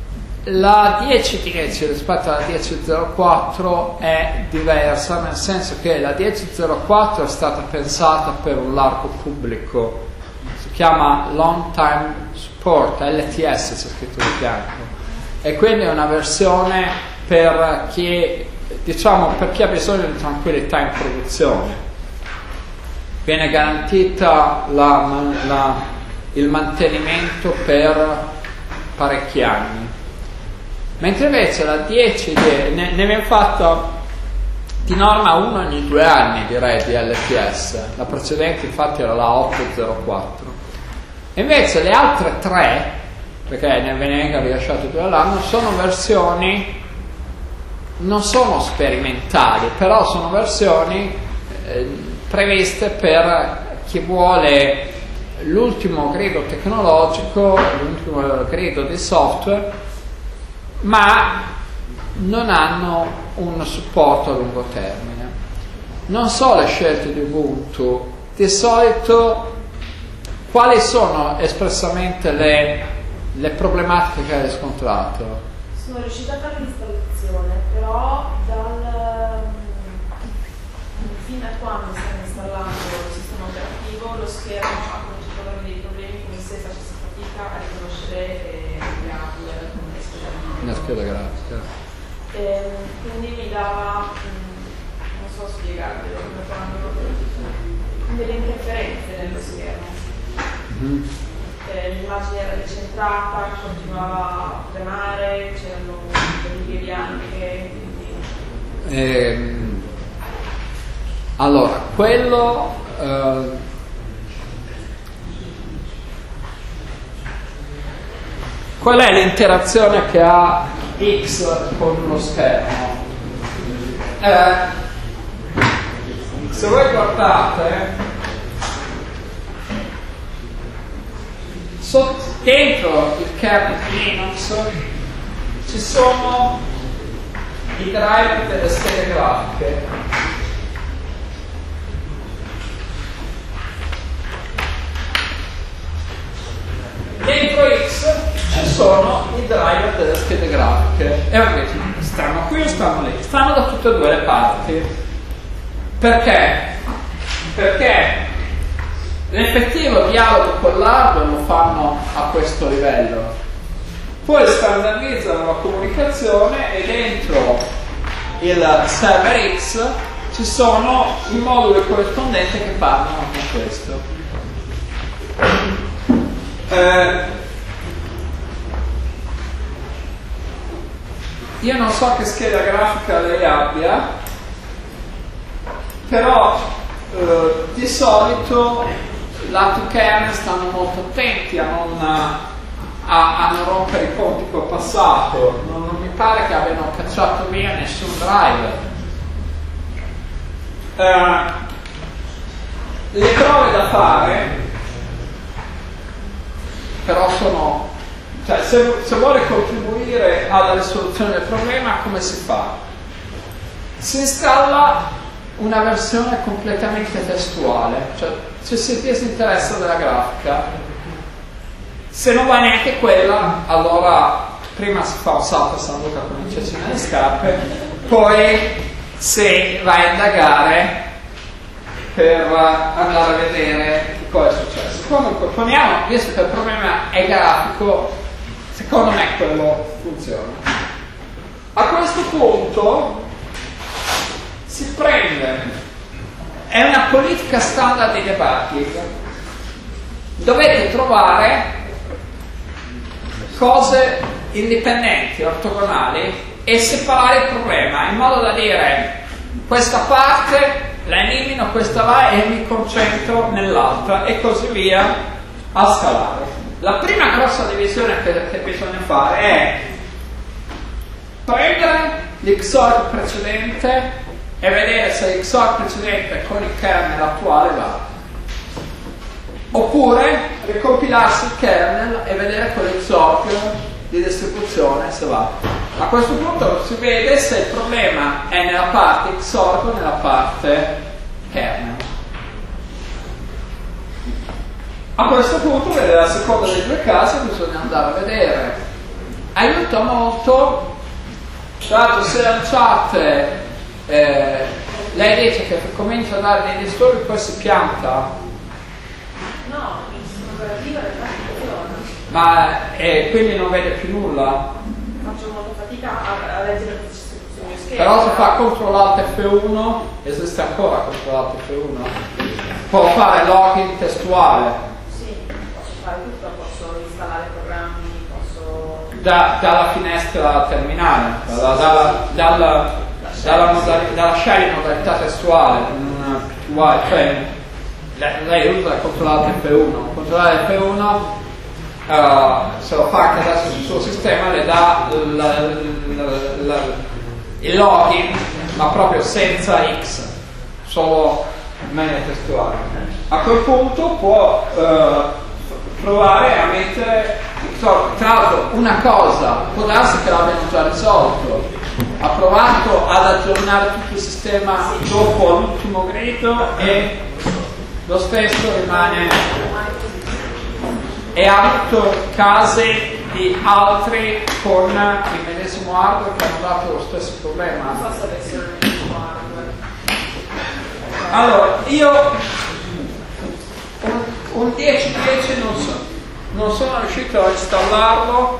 S1: la dieci dieci rispetto alla dieci zero quattro è diversa, nel senso che la dieci zero quattro è stata pensata per un largo pubblico, si chiama Long Time Support, L T S c'è scritto di fianco, e quindi è una versione per chi, diciamo, per chi ha bisogno di tranquillità in produzione. Viene garantita la, la, il mantenimento per parecchi anni. Mentre invece la dieci ne, ne abbiamo fatto di norma uno ogni due anni, direi, di L T S. La precedente infatti era la otto zero quattro. E invece le altre tre, perché ne venga rilasciato due all'anno, sono versioni, non sono sperimentali, però sono versioni eh, previste per chi vuole l'ultimo grido tecnologico, l'ultimo grido di software, ma non hanno un supporto a lungo termine. Non so le scelte di Ubuntu, di solito quali sono espressamente le, le problematiche che hai riscontrato?
S5: Sono riuscita a fare l'installazione, però dal fino a quando stiamo installando il sistema operativo lo schermo ha cominciato ad avere dei problemi, come se facesse fatica a riconoscere le hardware come le schede
S1: Una scheda grafica.
S5: E, quindi mi dava, non so spiegarvelo, come fanno delle interferenze nello schermo. Mm. Eh, l'immagine era decentrata, continuava a tremare, c'erano delle righe bianche, quindi...
S1: Ehm, allora, quello eh, qual è l'interazione che ha X con lo schermo? Eh, se voi guardate sotto, dentro il kernel di Linux ci sono i driver delle schede grafiche. Dentro X ci sono i driver delle schede grafiche e voi dite, stanno qui o stanno lì? Stanno da tutte e due le parti. Perché? Perché l'effettivo dialogo con l'hardware lo fanno a questo livello, poi standardizzano la comunicazione e dentro il server X ci sono i moduli corrispondenti che parlano con questo. Eh, io non so che scheda grafica lei abbia, però eh, di solito lato kernel stanno molto attenti a non, a, a non rompere i conti col passato. Non, non mi pare che abbiano cacciato via nessun driver. Eh, le prove da fare però sono, cioè se, se vuole contribuire alla risoluzione del problema, come si fa? Si installa una versione completamente testuale, cioè se si disinteressa della grafica. Se non va neanche quella, allora prima si fa un salto a San Luca con il cecino alle scarpe, poi si va a indagare per andare a vedere che cosa è successo. Comunque poniamo, visto che il problema è grafico, secondo me quello funziona. A questo punto si prende, è una politica standard di debugging, dovete trovare cose indipendenti, ortogonali, e separare il problema in modo da dire questa parte la elimino, questa va e mi concentro nell'altra, e così via a scalare. La prima grossa divisione che, che bisogna fare è prendere l'X O R precedente e vedere se l'X O R precedente con il kernel attuale va, oppure ricompilarsi il kernel e vedere con l'X O R di distribuzione se va. A questo punto si vede se il problema è nella parte X O R o nella parte kernel. A questo punto, vedere la seconda dei due casi, bisogna andare a vedere aiuta molto. Tra l'altro se lanciate, eh, lei dice che comincia a dare dei disturbi e poi si pianta.
S5: No, il sistema operativo in realtà funziona.
S1: Ma eh, quindi non vede più nulla?
S5: Faccio molta fatica a, a leggere queste istruzioni. Scherzo.
S1: Però se fa contro l'Alt F uno, esiste ancora contro l'Alt F uno? Può fare login testuale.
S5: Sì, posso fare tutto, posso installare programmi, posso...
S1: Da, dalla finestra terminale, dalla, dalla, dalla, dalla, modalità, dalla shell in modalità testuale, un, cioè lei usa controllare F uno, controllare F uno uh, se lo fa anche adesso sul suo sistema, le dà la, la, la, il login ma proprio senza X, solo in maniera testuale. A quel punto può uh, provare a mettere, tra l'altro una cosa, può darsi che l'abbiano già risolto, ha provato ad aggiornare tutto il sistema dopo l'ultimo grido e lo stesso rimane, e ha avuto casi di altri con il medesimo hardware che hanno dato lo stesso problema.
S5: Non so se versione del medesimo hardware.
S1: Allora, io un, un dieci dieci non, so, non sono riuscito a installarlo,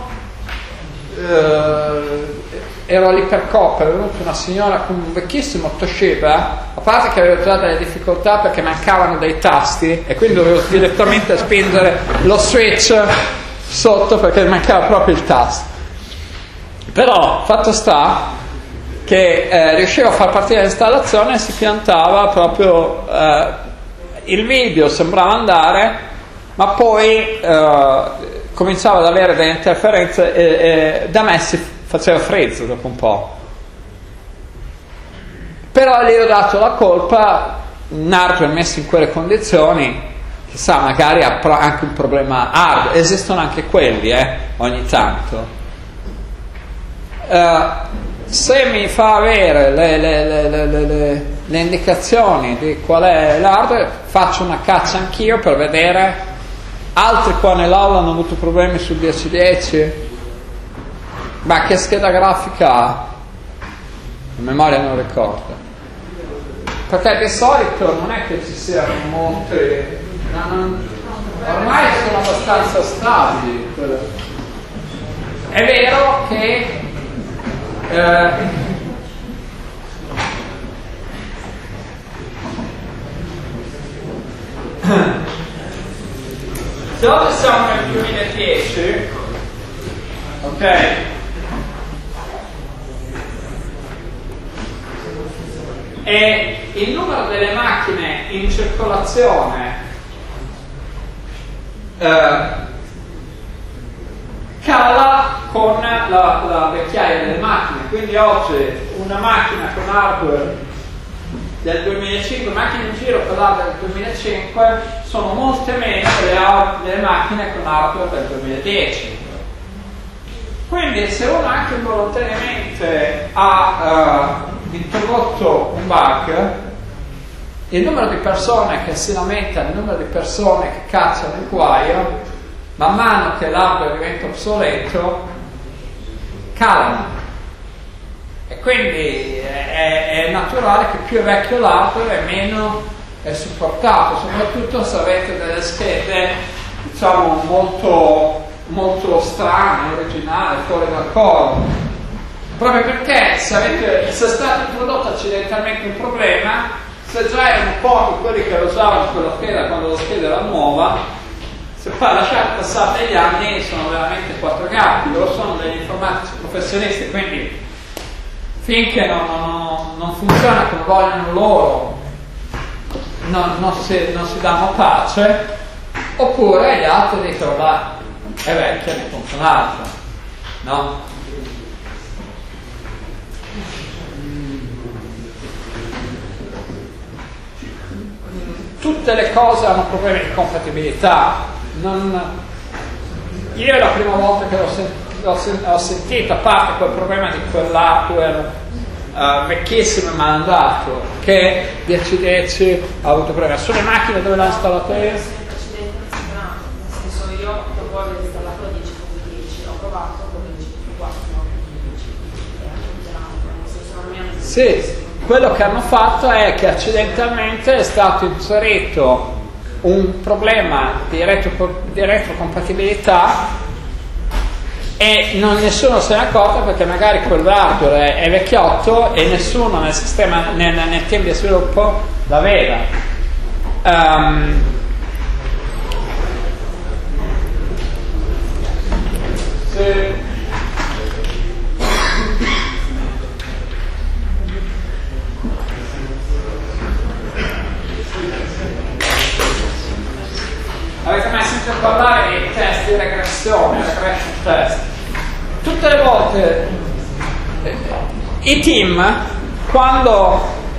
S1: eh, ero lì per Coppa, è venuta una signora con un vecchissimo Toshiba, a parte che avevo già delle difficoltà perché mancavano dei tasti e quindi dovevo direttamente spingere lo switch sotto perché mancava proprio il tasto. Però fatto sta che eh, riuscivo a far partire l'installazione e si piantava proprio, eh, il video sembrava andare ma poi eh, cominciava ad avere delle interferenze e, e da me si faceva frizzo dopo un po'. Però gli ho dato la colpa, un hardware messo in quelle condizioni, chissà, magari ha pro- anche un problema hardware, esistono anche quelli, eh, ogni tanto. Uh, se mi fa avere le, le, le, le, le, le, le indicazioni di qual è l'hardware, faccio una caccia anch'io per vedere. Altri qua nell'aula hanno avuto problemi sul dieci dieci. Ma che scheda grafica ha? La memoria non ricorda. Perché di solito non è che ci siano molti, non, ormai sono abbastanza stabili. È vero che eh, se oggi siamo nel duemiladieci, ok? E il numero delle macchine in circolazione eh, cala con la, la vecchiaia delle macchine, quindi oggi una macchina con hardware del duemilacinque, macchine in giro con hardware del duemilacinque sono molte meno delle, delle macchine con hardware del duemiladieci. Quindi se uno anche involontariamente ha uh, introdotto un bug, il numero di persone che si lamenta, il numero di persone che cacciano il guaio, man mano che l'hardware diventa obsoleto, calano. E quindi è, è naturale che più è vecchio l'hardware e meno è supportato, soprattutto se avete delle schede, diciamo, molto... molto strane, originali, fuori dal coro, proprio perché se, avete, se è stato introdotto accidentalmente un problema, se già erano pochi quelli che lo usavano quella scheda quando la scheda era nuova, se poi lasciate passare degli anni sono veramente quattro gatti. Loro sono degli informatici professionisti, quindi finché non, non, non funziona come vogliono loro non, non, si, non si danno pace, oppure gli altri dicono va, è vecchia, ne compro un'altra, no? Tutte le cose hanno problemi di compatibilità. Non... Io la prima volta che l'ho, sen- l'ho, sen- ho sentito, a parte quel problema di quell'hardware uh, vecchissimo e malandato, che dieci dieci ha avuto problemi. Sulle macchine dove l'ha installato io?
S5: Io dopo aver installato la dieci punto dieci ho provato con il
S1: Sì, quello che hanno fatto è che accidentalmente è stato inserito un problema di, retro, di retrocompatibilità e non, nessuno se ne è accorto perché magari quell'hardware è, è vecchiotto e nessuno nel sistema, nel, nel team di sviluppo l'aveva. Um, se avete mai sentito parlare dei test di regressione, regression test? Tutte le volte eh, i team quando,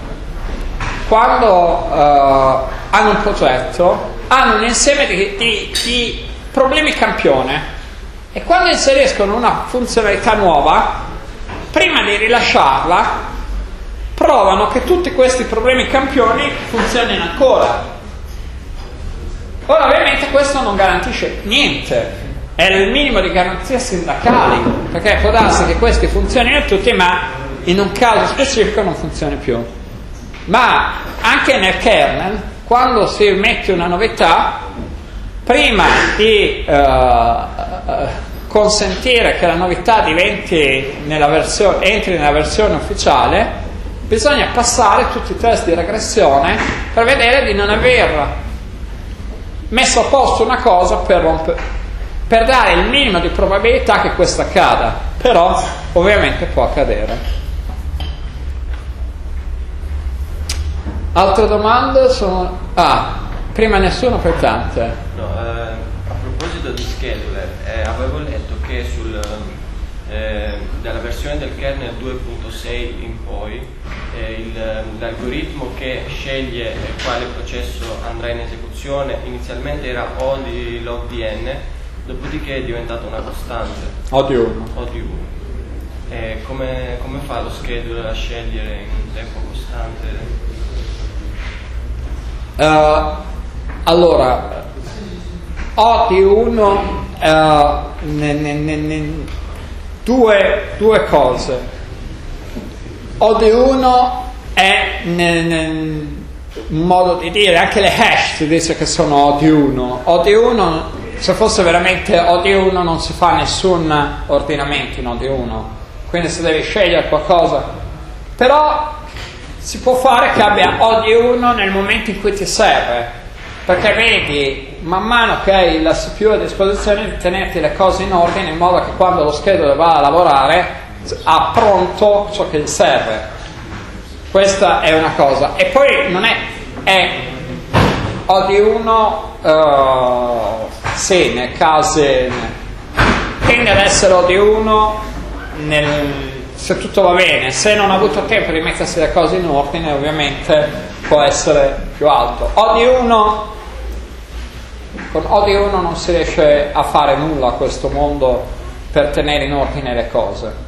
S1: quando uh, hanno un progetto hanno un insieme di, di, di problemi campione e quando inseriscono una funzionalità nuova, prima di rilasciarla provano che tutti questi problemi campioni funzionino ancora. Ora ovviamente questo non garantisce niente, è il minimo di garanzie sindacali, perché può darsi che questi funzionino tutti ma in un caso specifico non funzioni più. Ma anche nel kernel, quando si mette una novità, prima di uh, uh, consentire che la novità diventi nella versione, entri nella versione ufficiale, bisogna passare tutti i test di regressione per vedere di non aver messo a posto una cosa per, romper, per dare il minimo di probabilità che questo accada, però ovviamente può accadere. Altre domande sono... Ah, prima nessuno, poi tante.
S3: No, eh, a proposito di scheduler, eh, avevo letto che sul, eh, dalla versione del kernel due punto sei in poi eh, il, l'algoritmo che sceglie quale processo andrà in esecuzione inizialmente era O di log D N, dopodiché è diventata una costante
S1: O di uno.
S3: O di uno. E come, come fa lo scheduler a scegliere in un tempo costante?
S1: Uh, allora, O di uno, uh, ne, ne, ne, ne, due, due cose. O di uno è nel, nel modo di dire, anche le hash si dice che sono O di uno. O di uno, se fosse veramente O di uno non si fa nessun ordinamento in O di uno, quindi se devi scegliere qualcosa, però si può fare che abbia O di uno nel momento in cui ti serve, perché vedi man mano che hai la C P U a disposizione di tenerti le cose in ordine in modo che quando lo scheduler va a lavorare ha pronto ciò che gli serve. Questa è una cosa. E poi non è, è O di uno uh, sì, nel caso tende ad essere O di uno nel, se tutto va bene. Se non ha avuto tempo di mettersi le cose in ordine ovviamente può essere più alto. O di uno, con O di uno non si riesce a fare nulla a questo mondo per tenere in ordine le cose.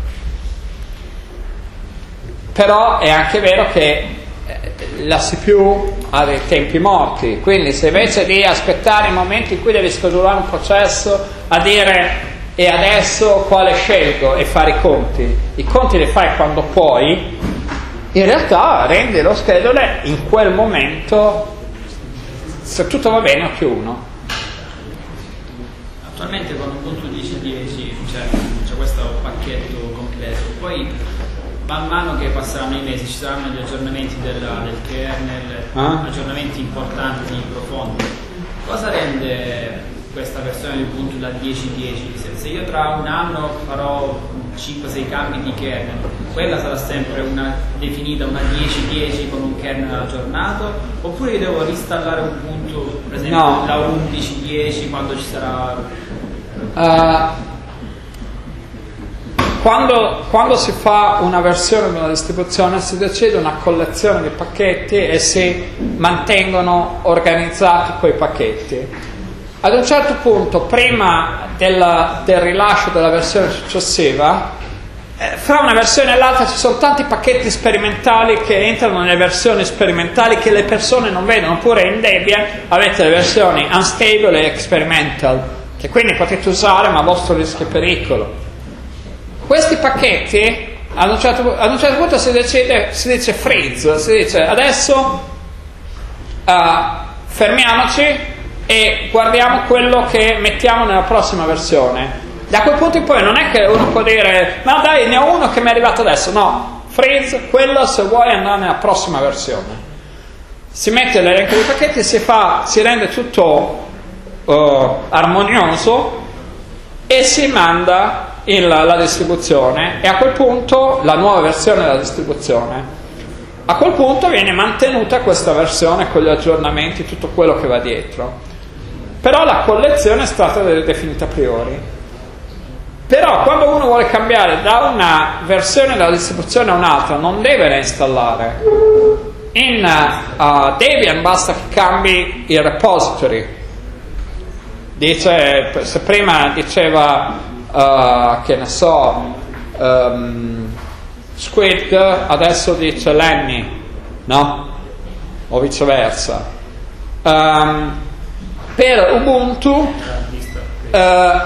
S1: Però è anche vero che la C P U ha dei tempi morti, quindi se invece di aspettare il momento in cui devi schedulare un processo a dire e adesso quale scelgo e fare i conti, i conti li fai quando puoi, in realtà rendi lo scheduler in quel momento, se tutto va bene, o più uno.
S6: Attualmente quando appunto dice dieci c'è, c'è questo pacchetto completo, poi man mano che passeranno i mesi ci saranno gli aggiornamenti del, del kernel, ah. aggiornamenti importanti, profondi. Cosa rende questa versione del punto da dieci dieci? Se io tra un anno farò cinque sei cambi di kernel, quella sarà sempre una definita una dieci dieci con un kernel aggiornato, oppure io devo installare un punto, per esempio no. la undici dieci quando ci sarà...
S1: Uh. Quando, quando si fa una versione di una distribuzione si decide una collezione di pacchetti e si mantengono organizzati quei pacchetti. Ad un certo punto, prima del, del rilascio della versione successiva, eh, fra una versione e l'altra ci sono tanti pacchetti sperimentali che entrano nelle versioni sperimentali che le persone non vedono. Oppure in Debian avete le versioni unstable e experimental, che quindi potete usare ma a vostro rischio e pericolo. Questi pacchetti ad un certo, ad un certo punto si decide, si dice freeze, si dice adesso uh, fermiamoci e guardiamo quello che mettiamo nella prossima versione. Da quel punto in poi non è che uno può dire ma dai, ne ho uno che mi è arrivato adesso, no, freeze, quello se vuoi andare nella prossima versione. Si mette l'elenco dei pacchetti, si fa, si rende tutto uh, armonioso e si manda in la, la distribuzione, e a quel punto la nuova versione della distribuzione, a quel punto viene mantenuta questa versione con gli aggiornamenti, tutto quello che va dietro, però la collezione è stata definita a priori. Però quando uno vuole cambiare da una versione della distribuzione a un'altra non deve reinstallare. In uh, Debian basta che cambi il repository. Dice, se prima diceva uh, che ne so um, Squid, adesso dice Lenny, no? O viceversa. Um, per Ubuntu uh,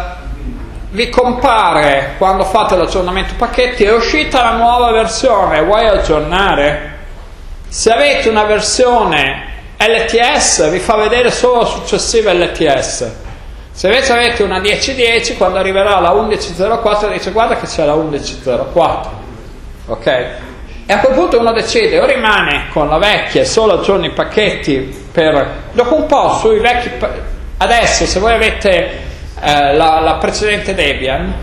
S1: vi compare quando fate l'aggiornamento pacchetti: è uscita la nuova versione, vuoi aggiornare? Se avete una versione L T S vi fa vedere solo la successiva L T S. Se invece avete una dieci dieci, quando arriverà la undici zero quattro dice guarda che c'è la undici zero quattro, ok? E a quel punto uno decide o rimane con la vecchia e solo aggiorna i pacchetti per... Dopo un po' sui vecchi... Adesso se voi avete eh, la, la precedente Debian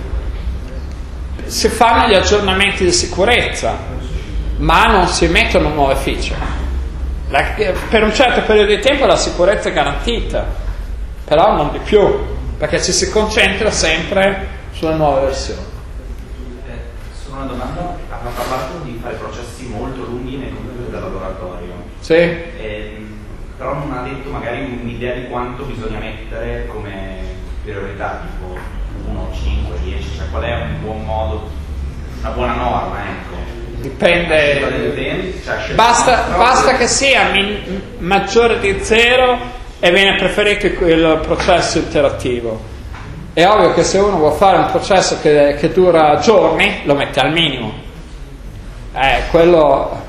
S1: si fanno gli aggiornamenti di sicurezza, ma non si mettono nuove feature. La, per un certo periodo di tempo la sicurezza è garantita, però non di più, perché ci si concentra sempre sulle nuove versioni.
S7: Eh, solo una domanda: aveva parlato di fare processi molto lunghi nei computer da laboratorio.
S1: Sì.
S7: Eh, però non ha detto magari un'idea di quanto bisogna mettere come priorità, tipo uno, cinque, dieci, cioè qual è un buon modo, una buona norma, ecco.
S1: Dipende, basta, basta che sia min, maggiore di zero e viene preferito il processo interattivo. È ovvio che se uno vuole fare un processo che, che dura giorni lo mette al minimo, eh, quello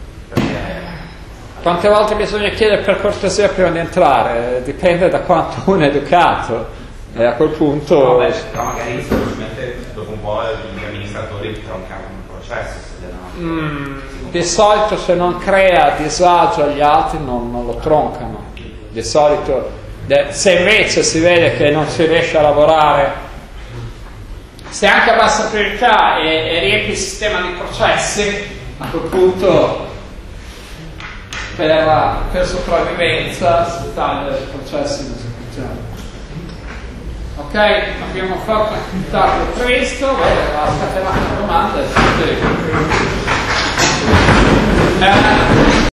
S1: quante volte bisogna chiedere per cortesia prima di entrare, dipende da quanto uno è educato, e a quel punto
S7: no, beh, però magari semplicemente dopo un po' gli amministratori troncano il processo.
S1: Mm, di solito se non crea disagio agli altri non, non lo troncano. Di solito de, se invece si vede che non si riesce a lavorare, se anche a bassa priorità e, e riempi il sistema di processi, a quel punto per, per sopravvivenza si taglia i processi in esecuzione. Ok, abbiamo fatto il target previsto, aspettiamo una domanda. Eh,